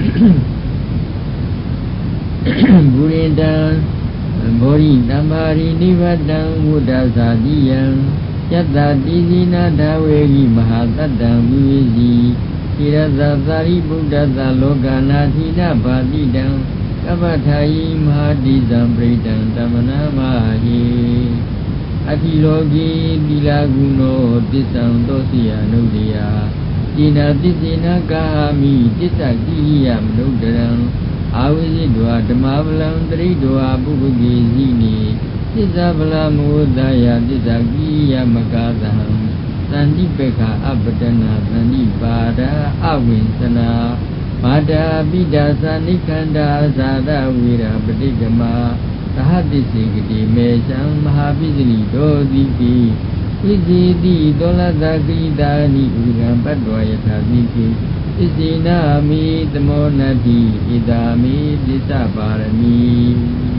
Burindan Bori Namari Nivadam Udazadiyam Yata Dizina Dawegi Mahatadam Vizi Kirazazari Buddha Logana Tina Badidam Kabatai Mahadizam Bridam Damanamahi Atilogi Dilaguno Disam Dosia Nudia Dina Disina Kahami Disakiyam Nudaram Avizidwa Dhamavalam Tridwa Bhugi Zini Disabala Mudaya Disakiya Makadaham Sandipeka Abadana Sandipada Avinsana Mada Bidasa Nikanda Sada Vira Padigama Sahadisigiti Mesham Mahabizini Dodiki Izidi Doladaki Dani Ugam Padwayata Ziki Isinami Tamonati Idami Disabarami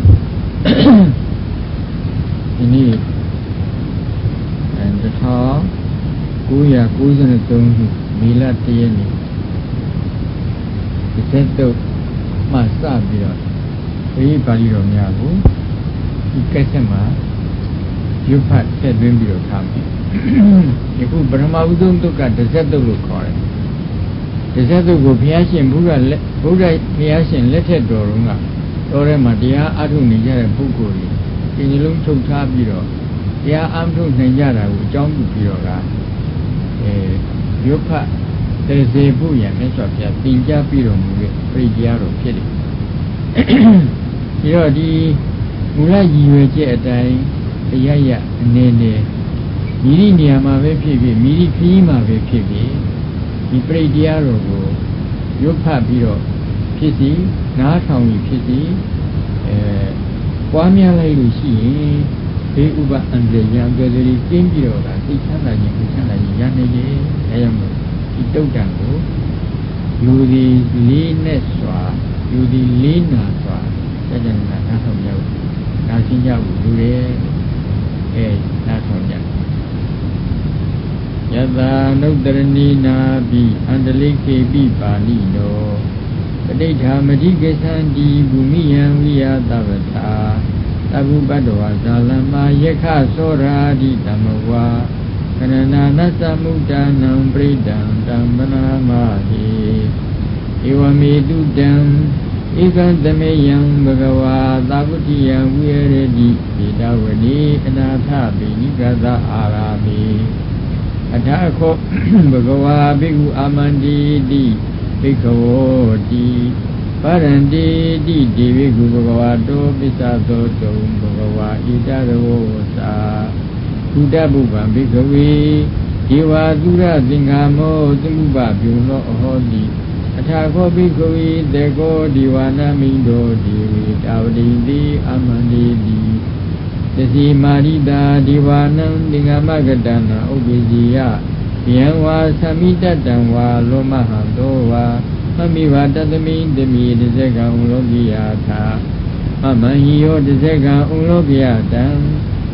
Ini and the Thaw Kuya Kuzanatung Mila Tiani The Seto Masabira Free Paliro Nyabu Ikasama Yupat Sedwimbio Kami Yaku Brahma Udum Tuka the Seto Lukore The Seto Gopiashin Buddha Piashin Letted Dorunga Dore Madia Adu Nijara Bukuri Kinilum Tukabiro Ya Amtu Najara Ujong Biora Yupa Terebuya Mesopia Pinja Piro Pridiaro Pili Yodi Mula Yiwetai Yaya Nene Miri Niama Vepi Miri Pima Vepi Di Pridiaro Yupa Biro Pisi Natami Pisi Kwamia Lucy He Uba and the younger came here, Tichana, Yanay, Ayamo, Itogango, you the Lineswa, you the Linaswa, Sajana Natomya, Nasinya, Ure, Natomya. Yada no Dranina be and the lake be Balino. The data Madigasan di Bumian via Davata. Tabu Badwa Zalama Yeka Sora di Tamawa Kanana Nasa Mudanam Bridam Dambana Mahi Iwami Dudam Ikan Tamayam Bhagawa Tabutiyam Viredi Vidavadi Anatha Binigada Arami Atako Bhagawa Bhikkhu Amandi Di Bhikkhu Di Parandi di Devi Gubavato Pisato Tom Bhagava Idaro Sa Buddha Bhuvan Bhikkhave Deva Dura Zingamo Zimbuba Bhuno Hodi Athako Bhikkhave Deko Divana Mindo Devi Davadi Di Amandi Di Desi Marida Divanam Dingamagadana Ubijiya Yanwa Samita Danwa Lomahandowa Mamiva Tatami Demi Desega Unlogiata Mamahiyo Desega Unlogiata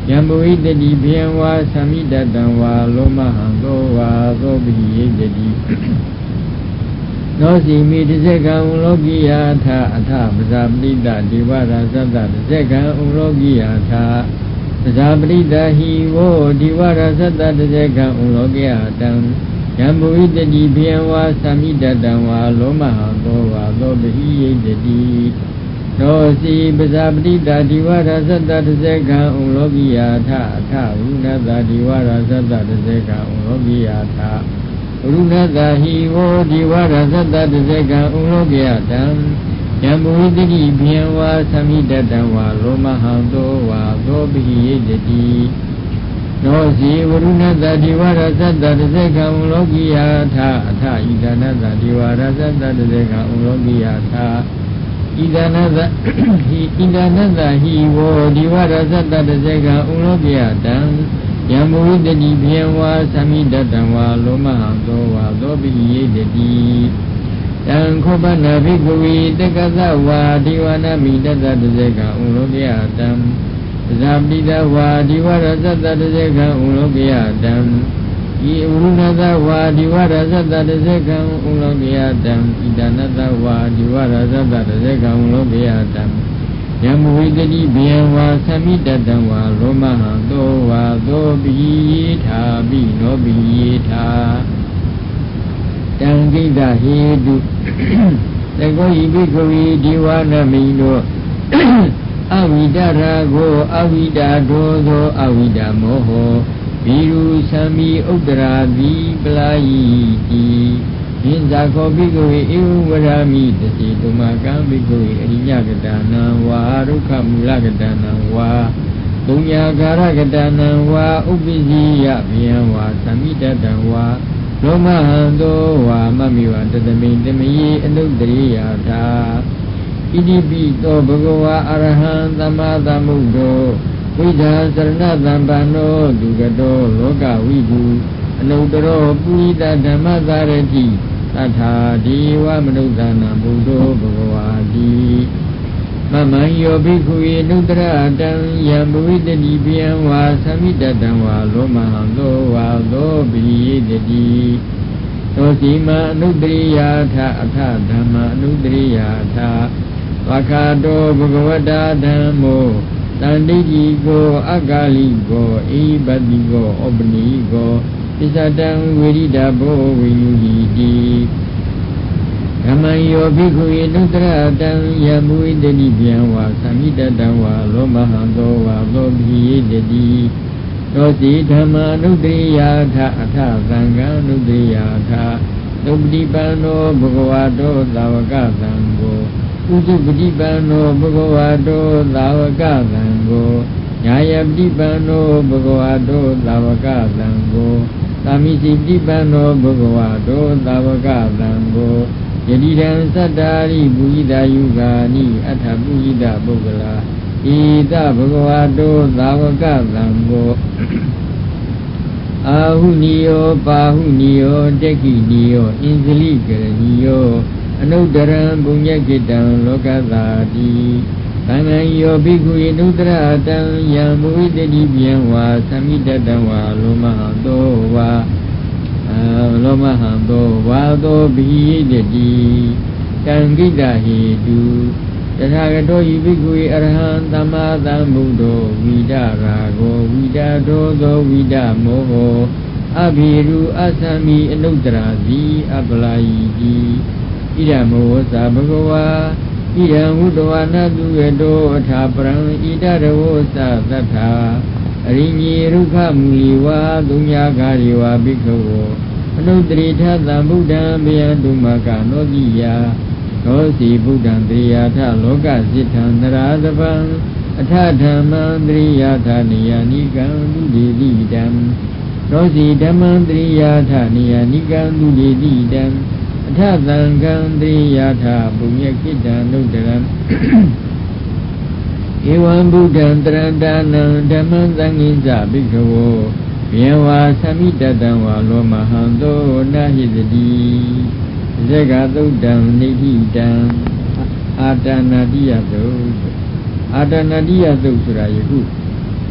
ယံဘုဟိတတိဘယံဝါသမိတတံဝါလောမဟံသောဝါသောပိယိတတိသောစီမိတစ္ဆေကံဥလောကိယထအထပဇာပတိတဒေဝရာသတ္တတစ္ဆေကံဥလောကိယထပဇာပတိတဟိဝောဒေဝရာသတ္တတစ္ဆေကံဥလောကိယတံယံဘုဟိတတိဘယံဝါသမိတတံဝါလောမဟံသောဝါသောပိယိတတိသောစီပဇာပတိတာဒီဝရသတ္တတစ္ဆေကံဥလောကိယထအထဝုဏတဒီဝရသတ္တတစ္ဆေကံဥလောကိယထဝုဏတဟိဝောဒီဝရသတ္တတစ္ဆေကံဥလောကိယတံယံဘုဟိတတိဘယံဝါသမိတတံဝါလောမဟံသောဝါသောပိယိတတိသောစီဝရုဏတဒီဝရသတ္တတစ္ဆေကံဥလောကိယထအထဣဒနတဒီဝရသတ္တတစ္ဆေကံဥလောကိယထဣဒနတဟိဝောဒီဝရသတ္တတစ္ဆေကံဥလောကိယတံယံဘုဟိတတိဘယံဝါသမိတတံဝါလောမဟံသောဝါသောပိယိတတိတံခောပနဘိကဝေတက္ကသဝါဒီဝနာမိတတ္တတစ္ဆေကံဥလောကိယတံဇာပိတဝါဒီဝရသတ္တတစ္ဆေကံဥလောကိယတံဤဝရုဏတဝါဒီဝရသတ္တတစ္ဆေကံဥလောကိယတံဣဒနတဝါဒီဝရသတ္တတစ္ဆေကံဥလောကိယတံယံဘုဟိတတိဘယံဝါသမိတတံဝါလောမဟံသောဝါသောပိယိထာပိနောပိယိထာတံကိတဟေတုသကောဤဘိကဝေဒီဝနမိနောအဝိဒရာကိုအဝိဒါဒောသောအဝိဒမောဟောဘိရုသမိဥဒ္ဒရာတိပလာယိတိယင်ဇာခောဘိကဝေဧဝဝရမိတတိတုမကံဘိကဝေအရိယကတနံဝါဒုက္ခမူလကတနံဝါပုညာကာရကတနံဝါဥပ္ပဇိယဘယံဝါသမိတတံဝါလောမဟံသောဝါမမိဝတတမိတမယေအနုတ္တရိယထာဣတိပိသောဘဂဝါအရဟံသမ္မာသမ္ဗုဒ္ဓောဝိဒါသရဏသံပန္နောဒုက္ကတောလောကဝိတုအနုတ္တရောပုရိသဓမ္မသာရတိသတ္ထာဒီဝမနုဿာနံဘုဒ္ဓောဘဂဝါတိမမံယောဘိက္ခုယေနုတ္တရတံယံဘဝိတတိဘယံဝါသမိတတံဝါလောမဟံသောဝါသောပိယိတတိသောစီမအနုတ္တရိယာထအထဓမ္မအနုတ္တရိယာထဝခာတောဘဂဝတာဓမ္မောတန္တိတိကိုအဂါလိကိုဣပတိကိုဩပနိကိုသစ္ဆတံဝိရိဒဘောဝိယုဟိတိဓမ္မယောဘိက္ခုယေနုတ္တရတံယံဘုဟိတတိဘယံဝါသမိတတံဝါလောမဟံသောဝါသောပိယိတတိသောစီဓမ္မာနုတ္တရိယာထအထသံဃာနုတ္တရိယာထသုပတိပန္နောဘဂဝါတောသာဝကသံဃောဥစုပတိပန္နောဘဂဝါတောသာဝကသံဃောညာယပတိပန္နောဘဂဝါတောသာဝကသံဃောသာမိစီပတိပန္နောဘဂဝါတောသာဝကသံဃောယတိတံသတ္တာရိပုရိသယုဂာနိအထပုရိသပုဂ္ဂလာဣတဘဂဝါတောသာဝကသံဃောအာဟုနိယောပါဟုနိယောတက်ခိနိယောဣန္ဇလိကရဏီယောအနုတ္တရံပုညကိတံလောကသာတိသံဃံယောဘိက္ခုယေနုတ္တရတံယံဘုဟိတတိဘယံဝါသမိတတံဝါလောမဟံသောဝါလောမဟံသောဝါသောပိယိတတိတံကိတဟေတုတထာဂတောဤဘိက္ခုအရဟံသမ္မာသမ္ဗုဒ္ဓောဝိဒရာဂောဝိဒဒောသောဝိဒမောဟောအဘိရုအသမိအနုတ္တရာတိအပလာယိတိဣဒမောသဘဂဝါဣဒံဝုတဝနာတုယတောအထာပရံဣဒရဝောသသတ္ထာအရိညေရုခမူလီဝါသုညာဂါရိဝါဘိက္ခဝောအနုတ္တရိထသံဗုဒ္ဓံဘယံတုမကနောတိယသောစီဗုဒ္ဓံတရိယာထလောကစိထံနရာသဗံအထဓမ္မံတရိယာထနိယနိကံဒုတိတိတံသောစီဓမ္မံတရိယာထနိယနိကံဒုတိတိတံအထသံဃံတရိယာထပုညကိတံနုတ္တရံဧဝံဗုဒ္ဓံတရန္တာနံဓမ္မံသံဃိဇဘိက္ခဝောဘယံဝါသမိတတံဝါလောမဟံသောနာဟိတတိဇေကသုတ်တံနိဋ္ဌိတံအာတနာတိယသုတ်အာတနာတိယသုတ်ဆိုတာယခု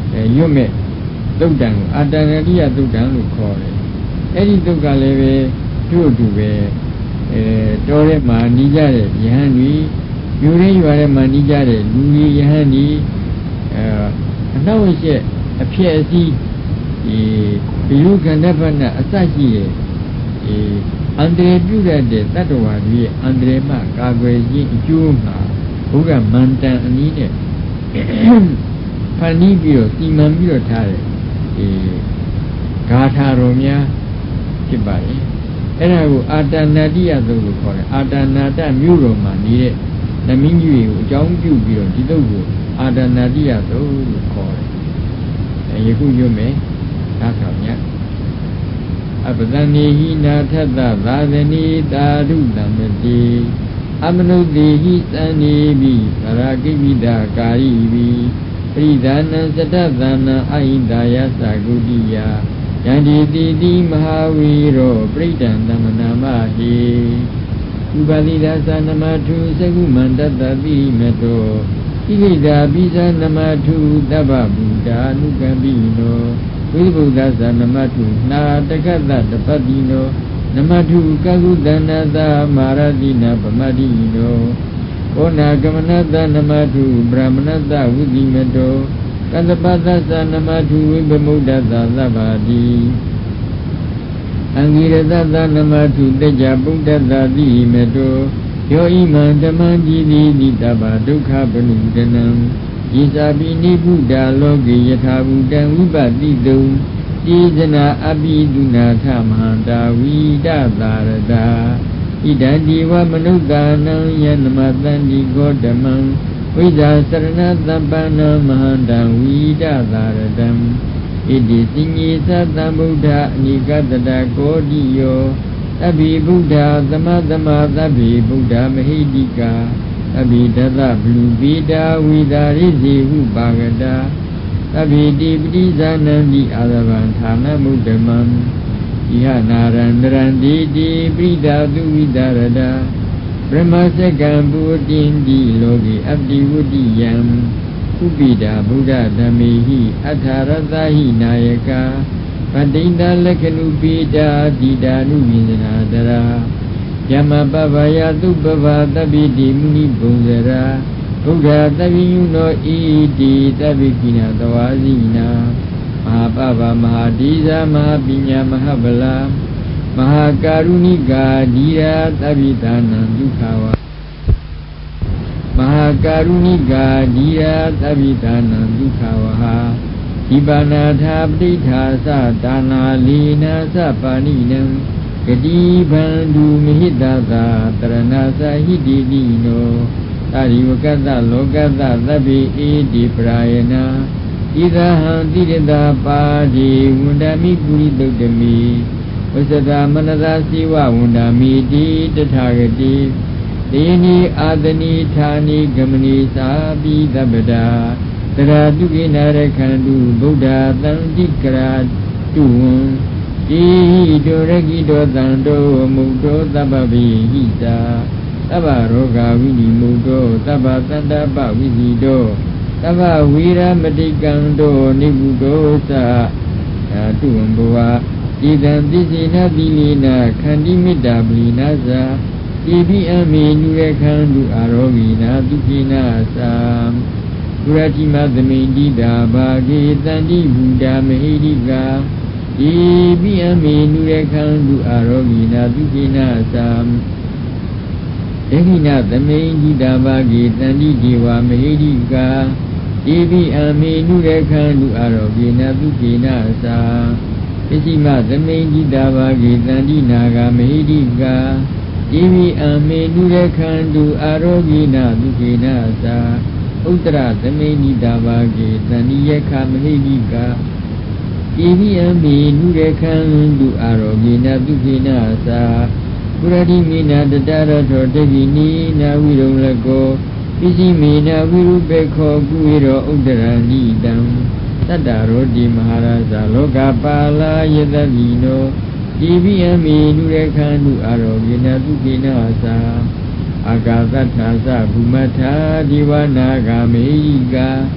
ရွတ်မဲ့သုတ်တံကိုအာတနာတိယသုတ်တံလို့ခေါ်တယ်အဲ့ဒီသုတ်ကလည်းပဲတို့အတူပဲတောထဲမှာနေကြတဲ့ယဟန်တွေမြို့ရင်းရွာထဲမှာနေကြတဲ့လူကြီးယဟန်တွေအနောက်အရှက်အဖြစ်အစည်းဒီလူကန္တပနအစရှိရဲ့အန္တရာယ်ပြုရတဲ့တတ္တဝါတွေရဲ့အန္တရာယ်မှကာကွယ်ခြင်းအကျိုးမှာဘုရားမန္တန်အနည်းနဲ့ဖန်တီးပြီးတော့စီမံပြီးတော့ထားတဲ့ဂါထာတော်များဖြစ်ပါရဲ့အဲ့ဒါကိုအာတနာတိယသုတ်လို့ခေါ်တယ်အာတနာတမြို့တော်မှာနေတဲ့သမင်းကြီးကိုအကြောင်းပြုပြီးတော့ဒီသုတ်ကိုအာတနာတိယသုတ်လို့ခေါ်တယ်ယခုရွတ်မယ်သာဆောင်ညအပဒနေဟိနာထတ္တသာသနီတာရုတံမတိအမနုတိဟိသန္နေပိသရကိမိတာကာရိပိပရိဒါနံသတ္တသနာအဟိတာယသကုတိယယန္တိတိတိမဟာဝီရောပရိဒံသမနာမဟိဥပတိဒါသနမထုသကုမန္တတတိမတောဣလိတာပိဇာနမထုတဗ္ဗဗုဒ္ဓ ानु ကံပိနောဝိဗုဒ္ဓသနမထုနာတက္ကတတပတိနောနမထုကကုသနာသာမာရတိနာပမတိနောဩနာကမနတနမထုဗြဟ္မဏတဝိတိမတောကတ္တပသသနမထုဝိပမုဒ္ဒသသဗ္ဗာတိအံဂိရတသနမထုတေကြပုဒ္ဒတတိမတောယောဣမံဓမ္မံကြည်တိနိတဗ္ဗဒုက္ခပနုဒနံယေသာပိနိဗုဒ္ဓလောကေယထာဘူတံဝိပတိတုံတိဇနာအပိဒုနာထမဟန္တာဝိဒသာရတာဣဒံဒီဝမနုဿာနံယနမတန္တိဂောတမံဝိဇာစရဏသဗ္ဗနံမဟန္တံဝိဒသာရတံဣတိစိညေသတံဗုဒ္ဓအနိကတတကောတိယောသဗ္ဗိဗုဒ္ဓသမသမသဗ္ဗိဗုဒ္ဓမဟိတိကာသဗ္ဗိတသဗလူပိတာဝိဒါရိစီဟုပါကတာသဗ္ဗိတိပတိဇာနံတိအာရဗံဌာနမုဒ္ဓမံဣဟနာရန္တရံတိတိပိတာသူဝိဒါရတာဗြဟ္မစကံပုတင်တိလောကေအပ္တိဝတ္တိယံဥပိတာဗုဒ္ဓဓမ္မေဟိအထာရသဟိနာယကာပတိန္ဒလက္ခဏုပိတာတိတာနုဝိဇနာတရာယမပပယသုပပသဗ္ဗိတိမုနိဘုံဇရာဗုဒ္ဓသဗ္ဗညုနောဣတိသဗ္ဗိကိနာသဝါဇိနာမဟာပပမဟာတိဇာမဟာပညာမဟာဗလာမဟာကာရုဏိကာဒီရာသဗ္ဗိဒါနံဒုက္ခဝါမဟာကာရုဏိကာဒီရာသဗ္ဗိဒါနံဒုက္ခဝါဒီပါဏာထာပဋိဌာသဒါနာလီနာသပါဏိနံဂတိဘန္ဓုမဟိတသာတရဏသဟိတိတိနောသာရိဝကတ္တလောကတ္တသဗ္ဗေဣတိပရာယနာဣဒဟံတိရတပါတိဝန္ဒမိပုရိသုတ္တမိဝစ္စတာမနသာစီဝဝန္ဒမိတိတထာဂတိတေနိအာသနိဌာနိဂမနိသာပိသဗ္ဗတာတရာတုကိနာရခန္တုဗုဒ္ဓတံတိကရာတုဝံဣဟိတောရကိတောတံတောမုတ်တောသဗ္ဗဗိဟိတာသဗ္ဗရောဂဝိနိမုတ်တောသဗ္ဗသန္တပဝိဇိတောသဗ္ဗဝိရမတိကံတောနိဗ္ဗုတောသတုဝံဘဝဣဒံတိစေနတိလိနာခန္တိမေတ္တာပလီနာသာဣပိအမေနုရခန္တုအာရောဂိနာဒုက္ခိနာသာပုရတိမသမိန္တိတာဘာဂေတန္တိဘုဒ္ဓမဟိတိကာဣပိအမေနုရခန္တုအာရောဂိနာဒုက္ခိနာသာဒက္ခိဏသမိန္တိတာဘာဂေတန္တိဒေဝမဟိတိကာဣပိအမေနုရခန္တုအာရောဂိနာဒုက္ခိနာသာပစ္စည်းမသမိန္တိတာဘာဂေတန္တိနာဂမဟိတိကာဣပိအမေနုရခန္တုအာရောဂိနာဒုက္ခိနာသာဥတ္တရသမိန္တိတာဘာဂေတန္တိယခမဟိတိကာဣပိအမေနုရခန္တုအာရောဂိနာဒုက္ခိနာသာပုရတိမေနတတရထောတတိနိနာဝိရုံလကောပစ္စည်းမေနဝိရုပေခောကုဝေရောဥတ္တရဏိတံတတ္တရောတိမဟာရာဇလောကပါလာယတတိနောဣပိအမေနုရခန္တုအာရောဂိနာဒုက္ခိနာသာအာကာသထာသဗုမထာဒီဝနာဂမေဟိကာဣ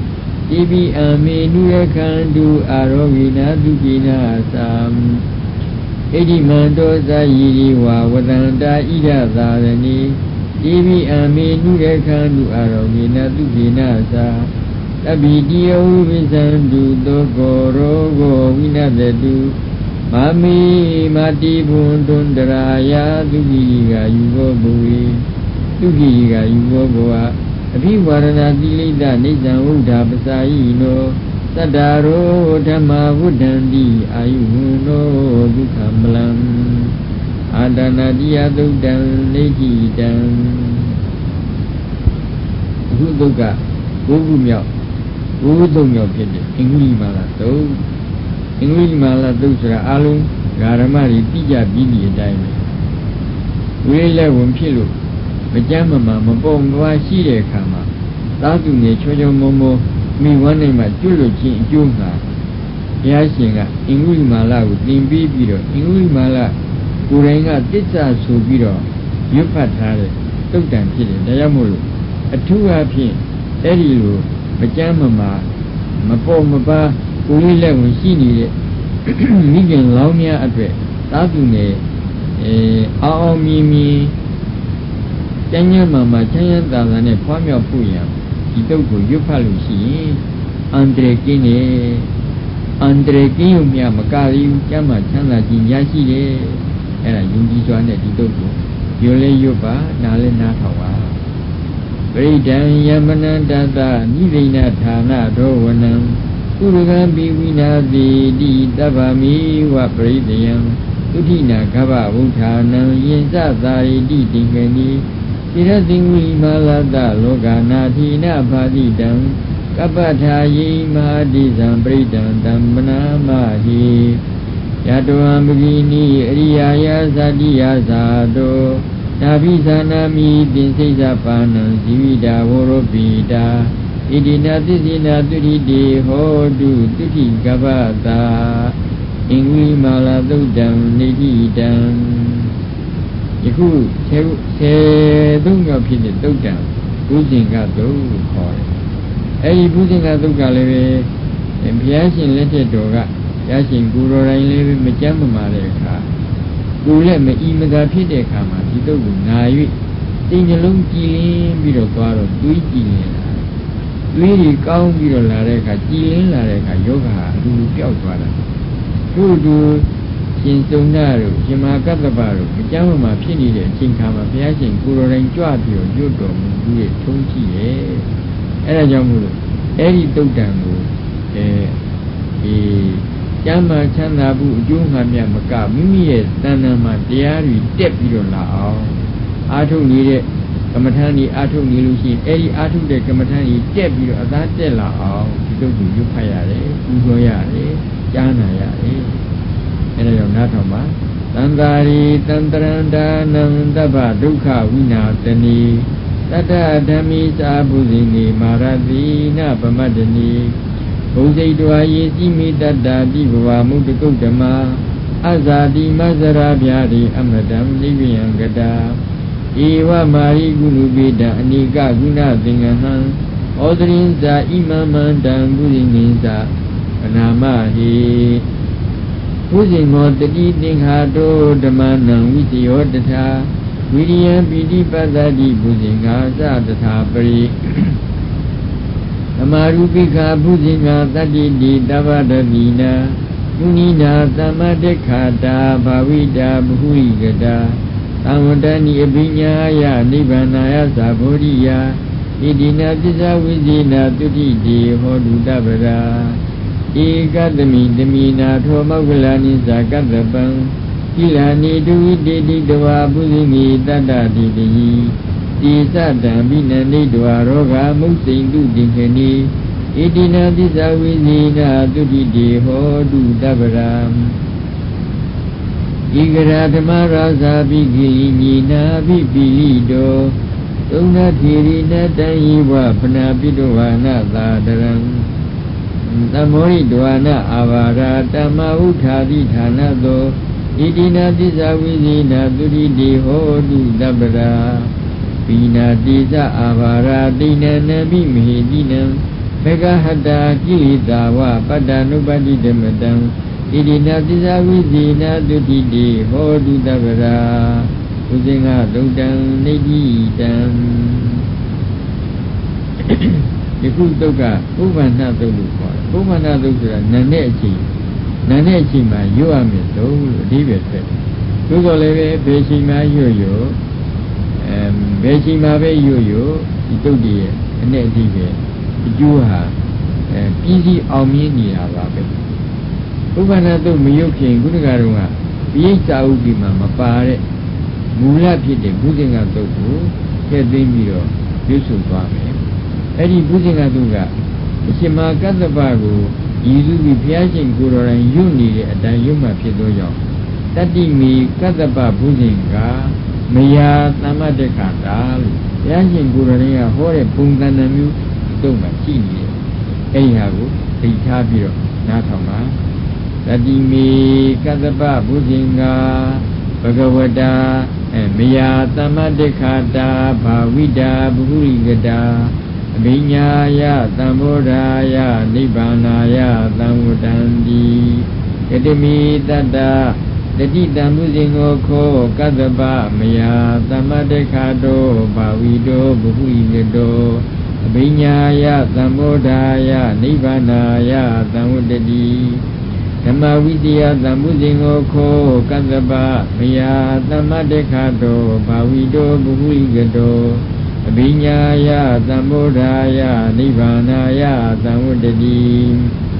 တိပိအမေနုရခန္တုအာရောဂိနာဒုကိနာသံဣတိမန္တောဇာယိရိဝဝတန္တာဣဒသာရဏိတိပိအမေနုရခန္တုအာရောဂိနာဒုကိနာသံတပိတိယဝိပိသန္တုသောကောရောဂောဝိနတတုမာမိမာတိဘုံတွန္တရာယဒုက္ခိကယူဘောဘဝေဒုက္ခိကယူဘောဘဝအဘိဝရဏတိလိတနိစ္စံဝုဒ္ဓပစာယိနောသတ္တရောဓမ္မဝုဒ္ဓံတိအာယုဝနောဒုက္ခမလံအာဒနာတိယသုတ်တံနေတိတံအခုဒုက္ခဘုဟုမြောက်ဘုဟုသုံးမြောက်ဖြစ်တယ်အင်္ဂလိပ်မှာလားသုတ်အင်္ဂလိပ်မှာလာသုတ်ဆိုတာအလုံးဓမ္မတွေတိကျပြီးဒီအတိုင်းပဲဝိလက်ဝင်ဖြစ်လို့မကြမ်းမမှမပုံမွားရှိတဲ့အခါမှာသာသူနေချောချောမောမောမိဝမ်းနိုင်မှာကျွတ်လို့ချင်းအကျိုးမှာဘုရားရှင်ကအင်္ဂလိပ်မာလာကိုသင်ပေးပြီးတော့အင်္ဂလိပ်မာလာကိုယ်တိုင်ကတစ္ဆာဆိုပြီးတော့ရွတ်ဖတ်ထားတဲ့သုတ်တံဖြစ်တယ်ဒါကြောင့်မို့လို့အထူးအဖြင့်အဲ့ဒီလိုမကြမ်းမမှမပုံမပါကိုယ်လေးလက်ဝင်ရှိနေတဲ့မိခင်လောင်းများအတွက်သာသူနဲ့အောင်အောင်မြင်မြင်ကျမ်းစာမှာချမ်းရသာသာနဲ့ဖွားမြောက်ဖို့ရန်ဒီတုတ်ကိုရွတ်ဖတ်လို့ရှိရင်အန္တရာယ်ကင်းတယ်အန္တရာယ်ကင်းုံမြမကရဘူးကျမ်းမှာချမ်းသာခြင်းရရှိတယ်အဲ့ဒါယုံကြည်စွာနဲ့ဒီတုတ်ကိုရွတ်လဲရွတ်ပါနားလဲနားထောင်ပါပရိဒံယမနန္တတနိဒိဏဌာနရောဝနံကုရကံပိဝိနာတိတိတဗ္ဗမိဝပရိဒယံသုတိနာကဗ္ဗဝုဋ္ဌာနံယင်စသာရိတိတိင္ကေနိတိရတိဝိမာလတလောကနာတိနဘာတိတံကပ္ပထာယိမဟာတိဇံပရိဒံတမ္မနာမဟိယတောံပဂိနိအရိယာယသတိယသာတောနာဘိသနာမိသင်္စိသပါဏံဇီဝိတာဝရောပိတာဣတိနာသစ္စိနာတုတိတေဟောတုတုတိကပ္ပတာအင်္ဂလိမာလာသုတ်တံနေတိတံယခုသုံးမြောက်ဖြစ်တဲ့သုတ်တံဘုဇင်ကသုတ်ခေါ်တယ်အဲဒီဘုဇင်ကသုတ်ကလည်းပဲဘုရားရှင်လက်ထက်တော်ကဘုရားရှင်ကိုယ်တော်တိုင်လည်းမကြမ်းမမာတဲ့အခါကိုယ်လည်းမအီမသာဖြစ်တဲ့အခါမှာဒီသုတ်ကိုနာ၍တိမ်နှလုံးကြည်လင်းပြီးတော့သွားတော့တွေးကြည်နေတာတွေးကြီးကောင်းပြီးတော့လာတဲ့အခါကြည်လင်းလာတဲ့အခါယောဂဟာအတူတူပျောက်သွားတာတို့တို့ရှင်စုံနာတို့ရှင်မကတ္တပတို့အကျမ်းမှာဖြစ်နေတဲ့အချိန်ခါမှာဘုရားရှင်ကိုယ်တော်တိုင်ကြွပြီးတော့ရွတ်တော်မူပြီးတဲ့ထုံးကြည့်ရဲ့အဲဒါကြောင့်မို့လို့အဲ့ဒီတုတ်တံကိုကျမ်းမာချမ်းသာမှုအကျိုးငှားမြတ်မကမိမိရဲ့တဏ္ဍာမှာတရားတွေတက်ပြီးတော့လာအောင်အာထုတ်နေတဲ့ကမ္မထာကြီးအာထုတ်နေလို့ရှိရင်အဲ့ဒီအာထုတ်တဲ့ကမ္မထာကြီးတက်ပြီးတော့အသာတက်လာအောင်ဒီတုတ်ကိုရွတ်ဖတ်ရတယ်ပူဇော်ရတယ်ကြားနာရတယ်အဲ့ဒါကြောင့်နားထောင်ပါသန္တာရိတန္တရန္တာနံတဗ္ဗဒုက္ခဝိနာတနိတတ္တဓမ္မိသာဘုဇိနေမာရတိနပမတ္တနိဘုဇိတဝါယေတိမိတတ္တာတိဘဝမုတ္တကုတ္တမအဇာတိမဇရာဗျာတိအမတံနိဗ္ဗယံကတာဧဝမာရိကုလူပိတံအနိကဂုဏသင်္ကဟံဩဒရင်ဇာဣမမန္တံဘုဇိနေဇာအနာမဟိဘုဇင်မောတတိသင်္ခါတောဓမ္မနံဝိတယောတထာဝိရိယံပိတိပတ္တိဘုဇင်္ဂာသတထာပရိသမာရုပိခာဘုဇင်္ဂာတတ္တိတိတဗ္ဗတတိနာမုနိနာသမ္မတေခာတာဘာဝိတာဘဟုရိကတာသံဝတ္တနိအပိညာယနိဗ္ဗာနာယသဗောဓိယဣတိနာပစ္စဝိဇိနာတုတိတိဟောတုတပ္ပရာဧကတမိတမိနာထောမောက္ကလနိဇာကတ္တပံကိလာနိတုဝိတေတိတဝါဘုဇိငေတတ္တတိတိတိသတံဘိနန္တိတဝါရောဂမုတ်စိန်တုတိခေနိဣတိနာသစ္စာဝိဇိနာတုတိတိဟောတုတပ္ပရာဣဂရာဓမ္မရာဇာပိကိညီနာပိပိလိတောသုံးနာတိရိနတံယိဝဖနာပိတောဝါနသာတရံသမောရိဒဝါနအာဘာရာတမဥထာတိဌာနသောဣတိနာသစ္စာဝိဇိနာသုတိတိဟောတုတပ္ပရာပိနာတိသအာဘာရာတိနံနမိမဟိတိနံဣ Mega Hada Kilita wa Pada Nubadi Demadam Idina Tisa Vizina Dutidi Hodu Davara Uzinga Dudan Nididan Yaku Doga Uvana Dogu Uvana Doga Nanechi Ma Yuamiso Divet Tugoleve Beshima Yoyo Beshima Be Yoyo Itodi Nedive Juha Pisi Almini Arabe Uvana do Miyuki Gunagarunga Pisa Udima Mapare Mula Pite Buzinga Dogu Kedimiro Yusu Bame Edi Buzinga Duga Shima Katabago Yuzu Piashin Kuran Yuni at Yuma Pidoyo Tati mi Kataba Buzinga Maya Namadekata Yashin Kurania Hore Punganamu Doma Chini Ehago Ritabiro Natama Tati mi Kataba Buzinga Bhagavada Maya Tamadekata Bhavida Bhurigada Vinyaya Tambodaya Nibbanaya Tambudandi Kedemi Tata Tati Tambuzingo Ko Kataba Maya Tamadekado Bhavido Bhurigado Vinyaya Tambodaya Nibbanaya Tambudadi Dhammavidya Tambuzingo Ko Kataba Maya Tamadekado Bhavido Bhurigado Vinyaya Tambodaya Nibbanaya Tambudadi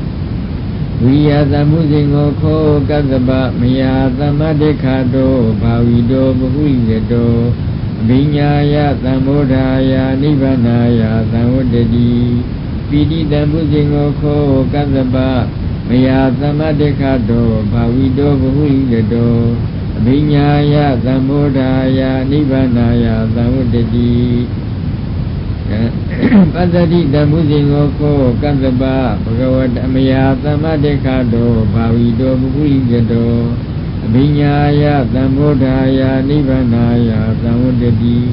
Viya Tambuzingo Ko Kataba Maya Tamadekado Bhavido Bhurigado Vinyaya Tambodaya Nibbanaya Tambudadi Piti Tambuzingo Ko Kataba Maya Tamadekado Bhavido Bhurigado Vinyaya Tambodaya Nibbanaya Tambudadi Padadi Tambuzingo Ko Kataba Bhagavata Maya Tamadekado Bhavido Bhurigado Vinyaya Tambodaya Nibbanaya Tambudadi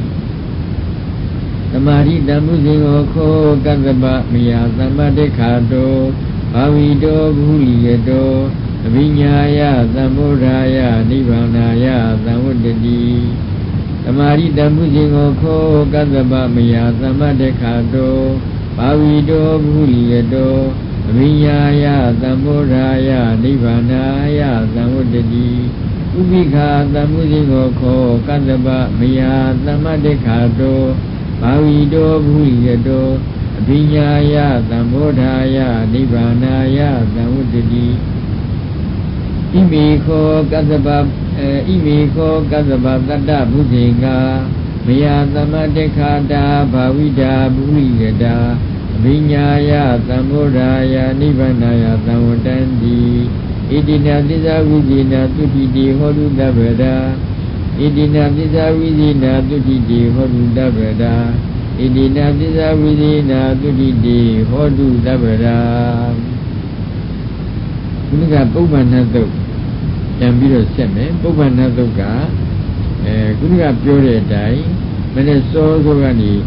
Tamari Tambuzingo Ko Kataba Maya Tamadekado Bhavido Bhurigado Vinyaya Tambodaya Nibbanaya Tambudadi Tamari Tambuzingo Ko Kataba Maya Tamadekado Bhavido Bhurigado Vinyaya Tambodaya Nibbanaya Tambudadi Ubika Tambuzingo Ko Kataba Maya Tamadekado Bhavido Bhurigado Vinyaya Tambodaya Nibbanaya Tambudadi Imiko Kataba Tata Buzinga Maya Tamadekada Bhavida Bhurigada Vinyaya Tambodaya Nibbanaya Tambudandi Idina Tisa Vizina Tutidi Hodu Davada Idina Tisa Vizina Tutidi Hodu Davada Idina Tisa Vizina Tutidi Hodu Davada Kunika Pubbana Duk Yambiro Seme Pubbana Duka Kunika Pure Dai Mene So Gani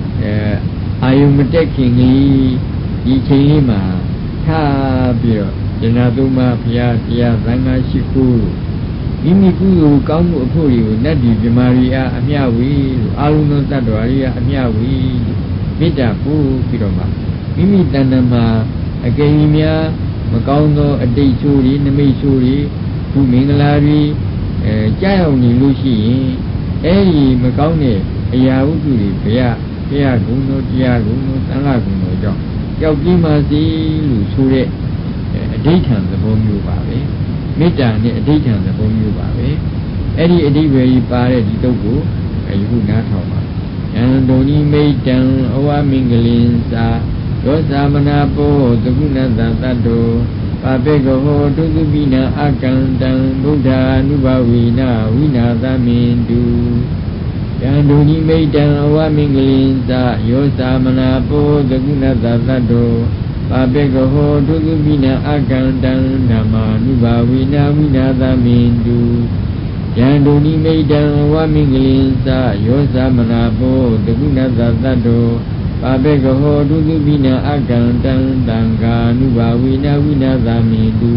Ayumatekingi Ichilima Tabiro Janaduma Pia Tia Zanga Shikuru Mimiku Kamu Puri Nadi Vimaria Amiawi Aluno Tadwaria Amiawi Mida Pu Piroma Mimi Tanama Akemia Makauno Ade Suri Nami Suri Mingalari Jayoni Lucy Eri Makaune Ayawuri Pia Pia Guno Tia Guno Tanga Guno Jong Yaukimasi Lusure Daytime the home you babe Mida Daytime the home you babe Eddie Eddie very pare di Togo you not home and Doni made down our mingling sa Rosamana Po the Gunata Tado Pabego Ho Tugubina Akandang Buddha Nubawina Winata Mindu Yanduni made down our mingling sa Yosamana Po the Gunata Tado Pabego Ho Tugubina Akandang Nama Nubawina Winata Mindu Yanduni made down our mingling sa Yosamana Po the Gunata Tado ပါဘေကဟောဒုသုပိနာအကံတံတံဃာနုဘာဝိနာဝိနာသမိတု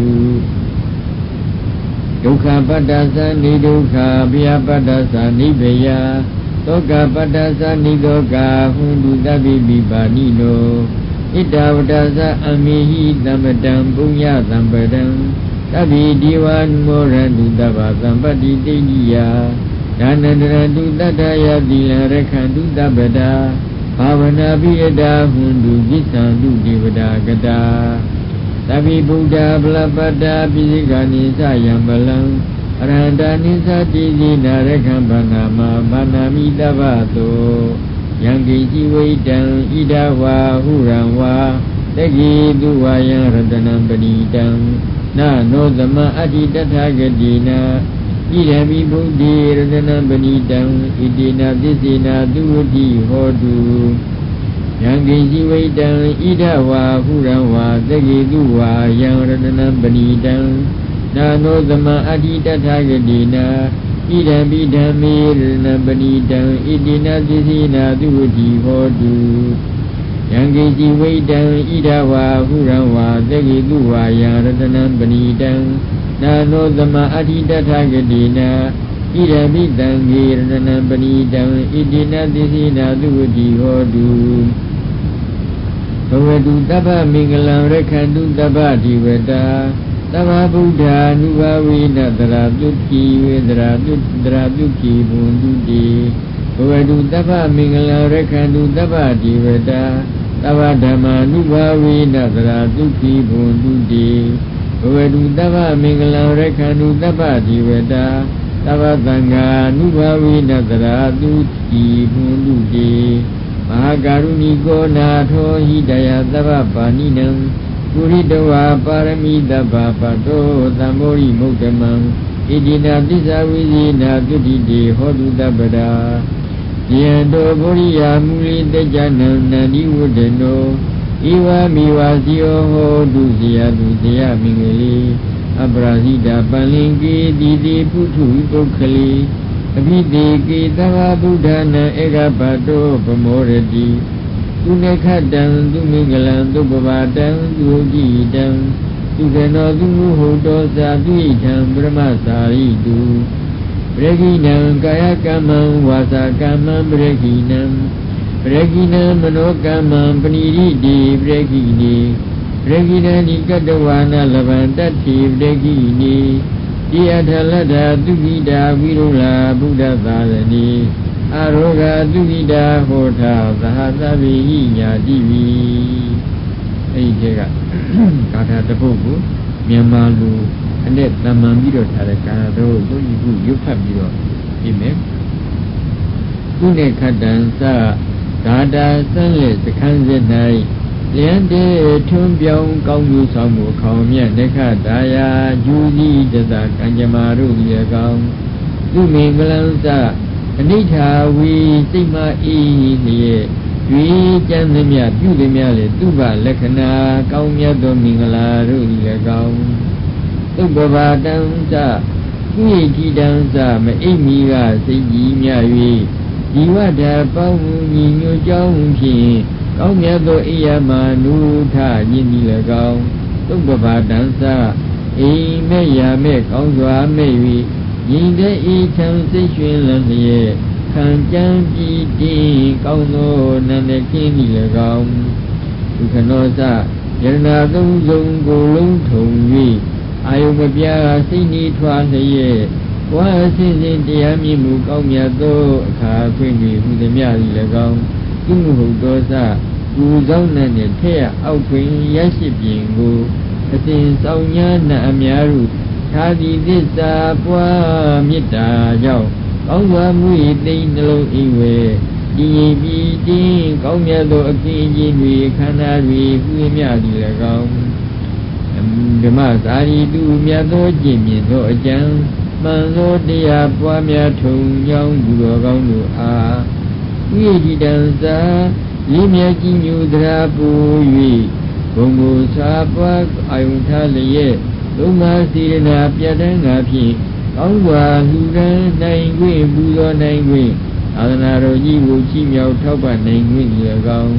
ဒုက္ခပတ္တသနိဒုက္ခဗျာပတ္တသနိဗ္ဗယသောကပတ္တသနိသောကဟွန်တုတပိပိပါဏိနောဣတဝတ္တသအမိဟိသမ္ပတံပုညသမ္ပတံသဗ္ဗိဒီဝနုမောရတုတဗ္ဗသမ္ပတ္တိတိဋ္ဌိယဒါနန္တရတုတတ္တယသီလရခန္တုတပ္ပတာဘာဝနာပိယတာဟွန်တုကိသံတုဒေဝတာကတာသဗ္ဗိဗုဒ္ဓဗလပတ္တာပိစိကနိသယံပလံအရဟန္တာနိသတိတိနာရခံဗန္နာမဘာနာမိတဗ္ဗသောယံကိစီဝိတံဣဒဝါဟုရံဝါတကိတုဝါယံရတနံပဏိတံနာနောသမအတ္တိတထာဂတိနာဣရမိဗုဒ္ဓေရတနံပဏိတံဣတိနာသစ္စေနာသူဝတိဟောတုယံကိစီဝိတံဣဒဝါဟုရံဝါတကိတုဝါယံရတနံပဏိတံနာနောသမအတ္တိတထာဂတိနာဣဒံပိဓမ္မေရတနံပဏိတံဣတိနာသစ္စေနာသူဝတိဟောတုယံကိစီဝိတံဣဒဝါဟုရံဝါတကိတုဝါယံရတနံပဏိတံနာနောသမအတ္တိတထာဂတိနာဣဒံပိတံဂေရတနံပဏိတံဣတိနာသစ္စေနာသူဝတိဟောတုဘဝတုတပ္ပမင်္ဂလံရခန္တုတပ္ပဒီဝတာသဗ္ဗဗုဒ္ဓ ानु ဘာဝိနတရာပြုတိဝေတရာပြုတိဘုံတုတိဘဝတုတပ္ပမင်္ဂလံရခန္တုတပ္ပဒီဝတာသဗ္ဗဓမ္မာ ानु ဘာဝိနတရာပြုတိဘုံတုတိဘဝတုတပ္ပမင်္ဂလံရခန္တုတပ္ပဒီဝတာသဗ္ဗသံဃာ ानु ဘာဝိနတရာပြုတိဘုံတုတိမဟာကာရုဏိကောနာထောဟိတယသဗ္ဗပါဏိနံပုရိတဝါပါရမိတဗ္ဗပတောသံမောရိမုဒ္ဓမံဣတိနာသစ္စာဝိဇိနာတုတိတေဟောတုတပ္ပတာယံတောဗောရိယာမူလိတကြနံနန္ဒီဝဒနောဧဝမိဝါစီယောဟောတုဇယတုဇယမင်္ဂလေအပရာဇိတာပန္လင်ကေတိတိပုထုပုခ္ခလေအဘိတေကေသဗ္ဗဗုဒ္ဓနာဧကပတောပမောရတိသူနေခတံသူမင်္ဂလံသူပပတံသူကြည်တံသူကနောသူဟုတ်တော်သာသူဣထံပရမသာရိတုပရဂိနံကာယကမ္မံဝါစာကမ္မံပရဂိနံမနောကမ္မံပဏိရိတိပရဂိနေပရဂိနံဒီကတဝါနလဗံတတ္ထိပရဂိနေဒီအထလတ္ထသူဂိတာဝိရုလာဗုဒ္ဓသာသနေအရောဂသူဂိတာဟောထာသဟသဗ္ဗိဟိညာတိဝိအဲ့ဒီကကာထာတစ်ပုဒ်ကိုမြန်မာလူအနဲ့တမန်ပြီးတော့ထားတဲ့ကာထာတို့တို့ဤခုရုပ်ဖတ်ပြီးတော့ပြင်မယ်ခုနဲ့ခတ္တံသဂါတာစံလက်စခန်းစစ်၌လျံတဲ့ထွန်းပြောင်းကောင်းကျိုးဆောင်မှုခေါင်မြတ်နက္ခတာယာယူသီတသကံကြမ္မာတို့ဒီအကောင်သူမင်္ဂလံသအနိဋ္ဌာဝီစိတ်မအေးလျက်ရွေးကြမ်းသမျှပြုသမျှလေသူဘလက္ခဏာကောင်းမြတ်သောမင်္ဂလာတို့ဒီအကောင်သုဘဘာတံသသူဣတိတံသမအိပ်မီကစိတ်ကြီးမြ၍ဒီဝတ္တပေါင်းညီညွတ်ကြောင်းဖြင့်ကောင်းမြတ်သောအိယမနုထညင်ဒီ၎င်းသုဘဘာတံသအိမ်မဲ့ရာမဲ့ကောင်းစွာမဲ့၍ညီတဲ့ဤချမ်းစိတ်ရွှင်လန်းလျက်ခံကြံပြီးတင်းကောင်းသောနန္ဒကင်းဒီ၎င်းဒုက္ခနောသယရနာသုံးစုံကိုလုံးထုံ၍အာယုမပြစိတ်နှီးထွားလျက်ဝါအစဉ်စဉ်တရားမြင့်မှုကောင်းမြတ်သောအခါခွင့်ပြီးဟူသည်များသည်၎င်းသူမဟုတ်သောသပူဆောင်နှင့်ထက်အောက်တွင်ရရှိပြင်ကိုအစဉ်ဆောင်ညာနှအများဟုသာတိသစ္စာပွားမေတ္တာကြောင့်ကောင်းစွာမှု၏သိနှလုံးအိဝေဒီရင်ပြီးတင်းကောင်းမြတ်သောအခင်းကြီးတွေခန္ဓာတွေဟူသည်များသည်၎င်းဓမ္မသာရီတုမြတ်သောကျင့်မြင့်သောအကျံမှန်သောတရားပွားများထုံကြောင်းသူတော်ကောင်းတို့အားဝိဓိတံသာလေးမြတ်ကြီးညူသရာပူ၍ဘုံကိုသာပွားအာယုထားလျက်သုံးပါးစေရနာပြဋ္ဌာန်းငါဖြင့်ကောင်းစွာလူရန်နိုင်ခွင့်ပူဇော်နိုင်ခွင့်သာသနာတော်ကြီးကိုချီးမြှောက်ထောက်ပံ့နိုင်ခွင့်၎င်း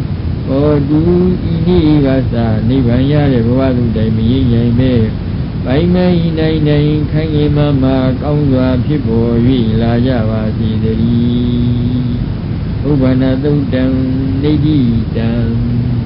ဘောတုဤနေ့ကစနိဗ္ဗာန်ရတဲ့ဘဝသူတိုင်မရင်းနိုင်ပဲပိုင်နိုင်နိုင်နိုင်ခိုင်ငယ်မှကောင်းစွာဖြစ်ပေါ်၍လာကြပါစေတည်းဥပ္ပန္နသုတ်တံနေတိတံ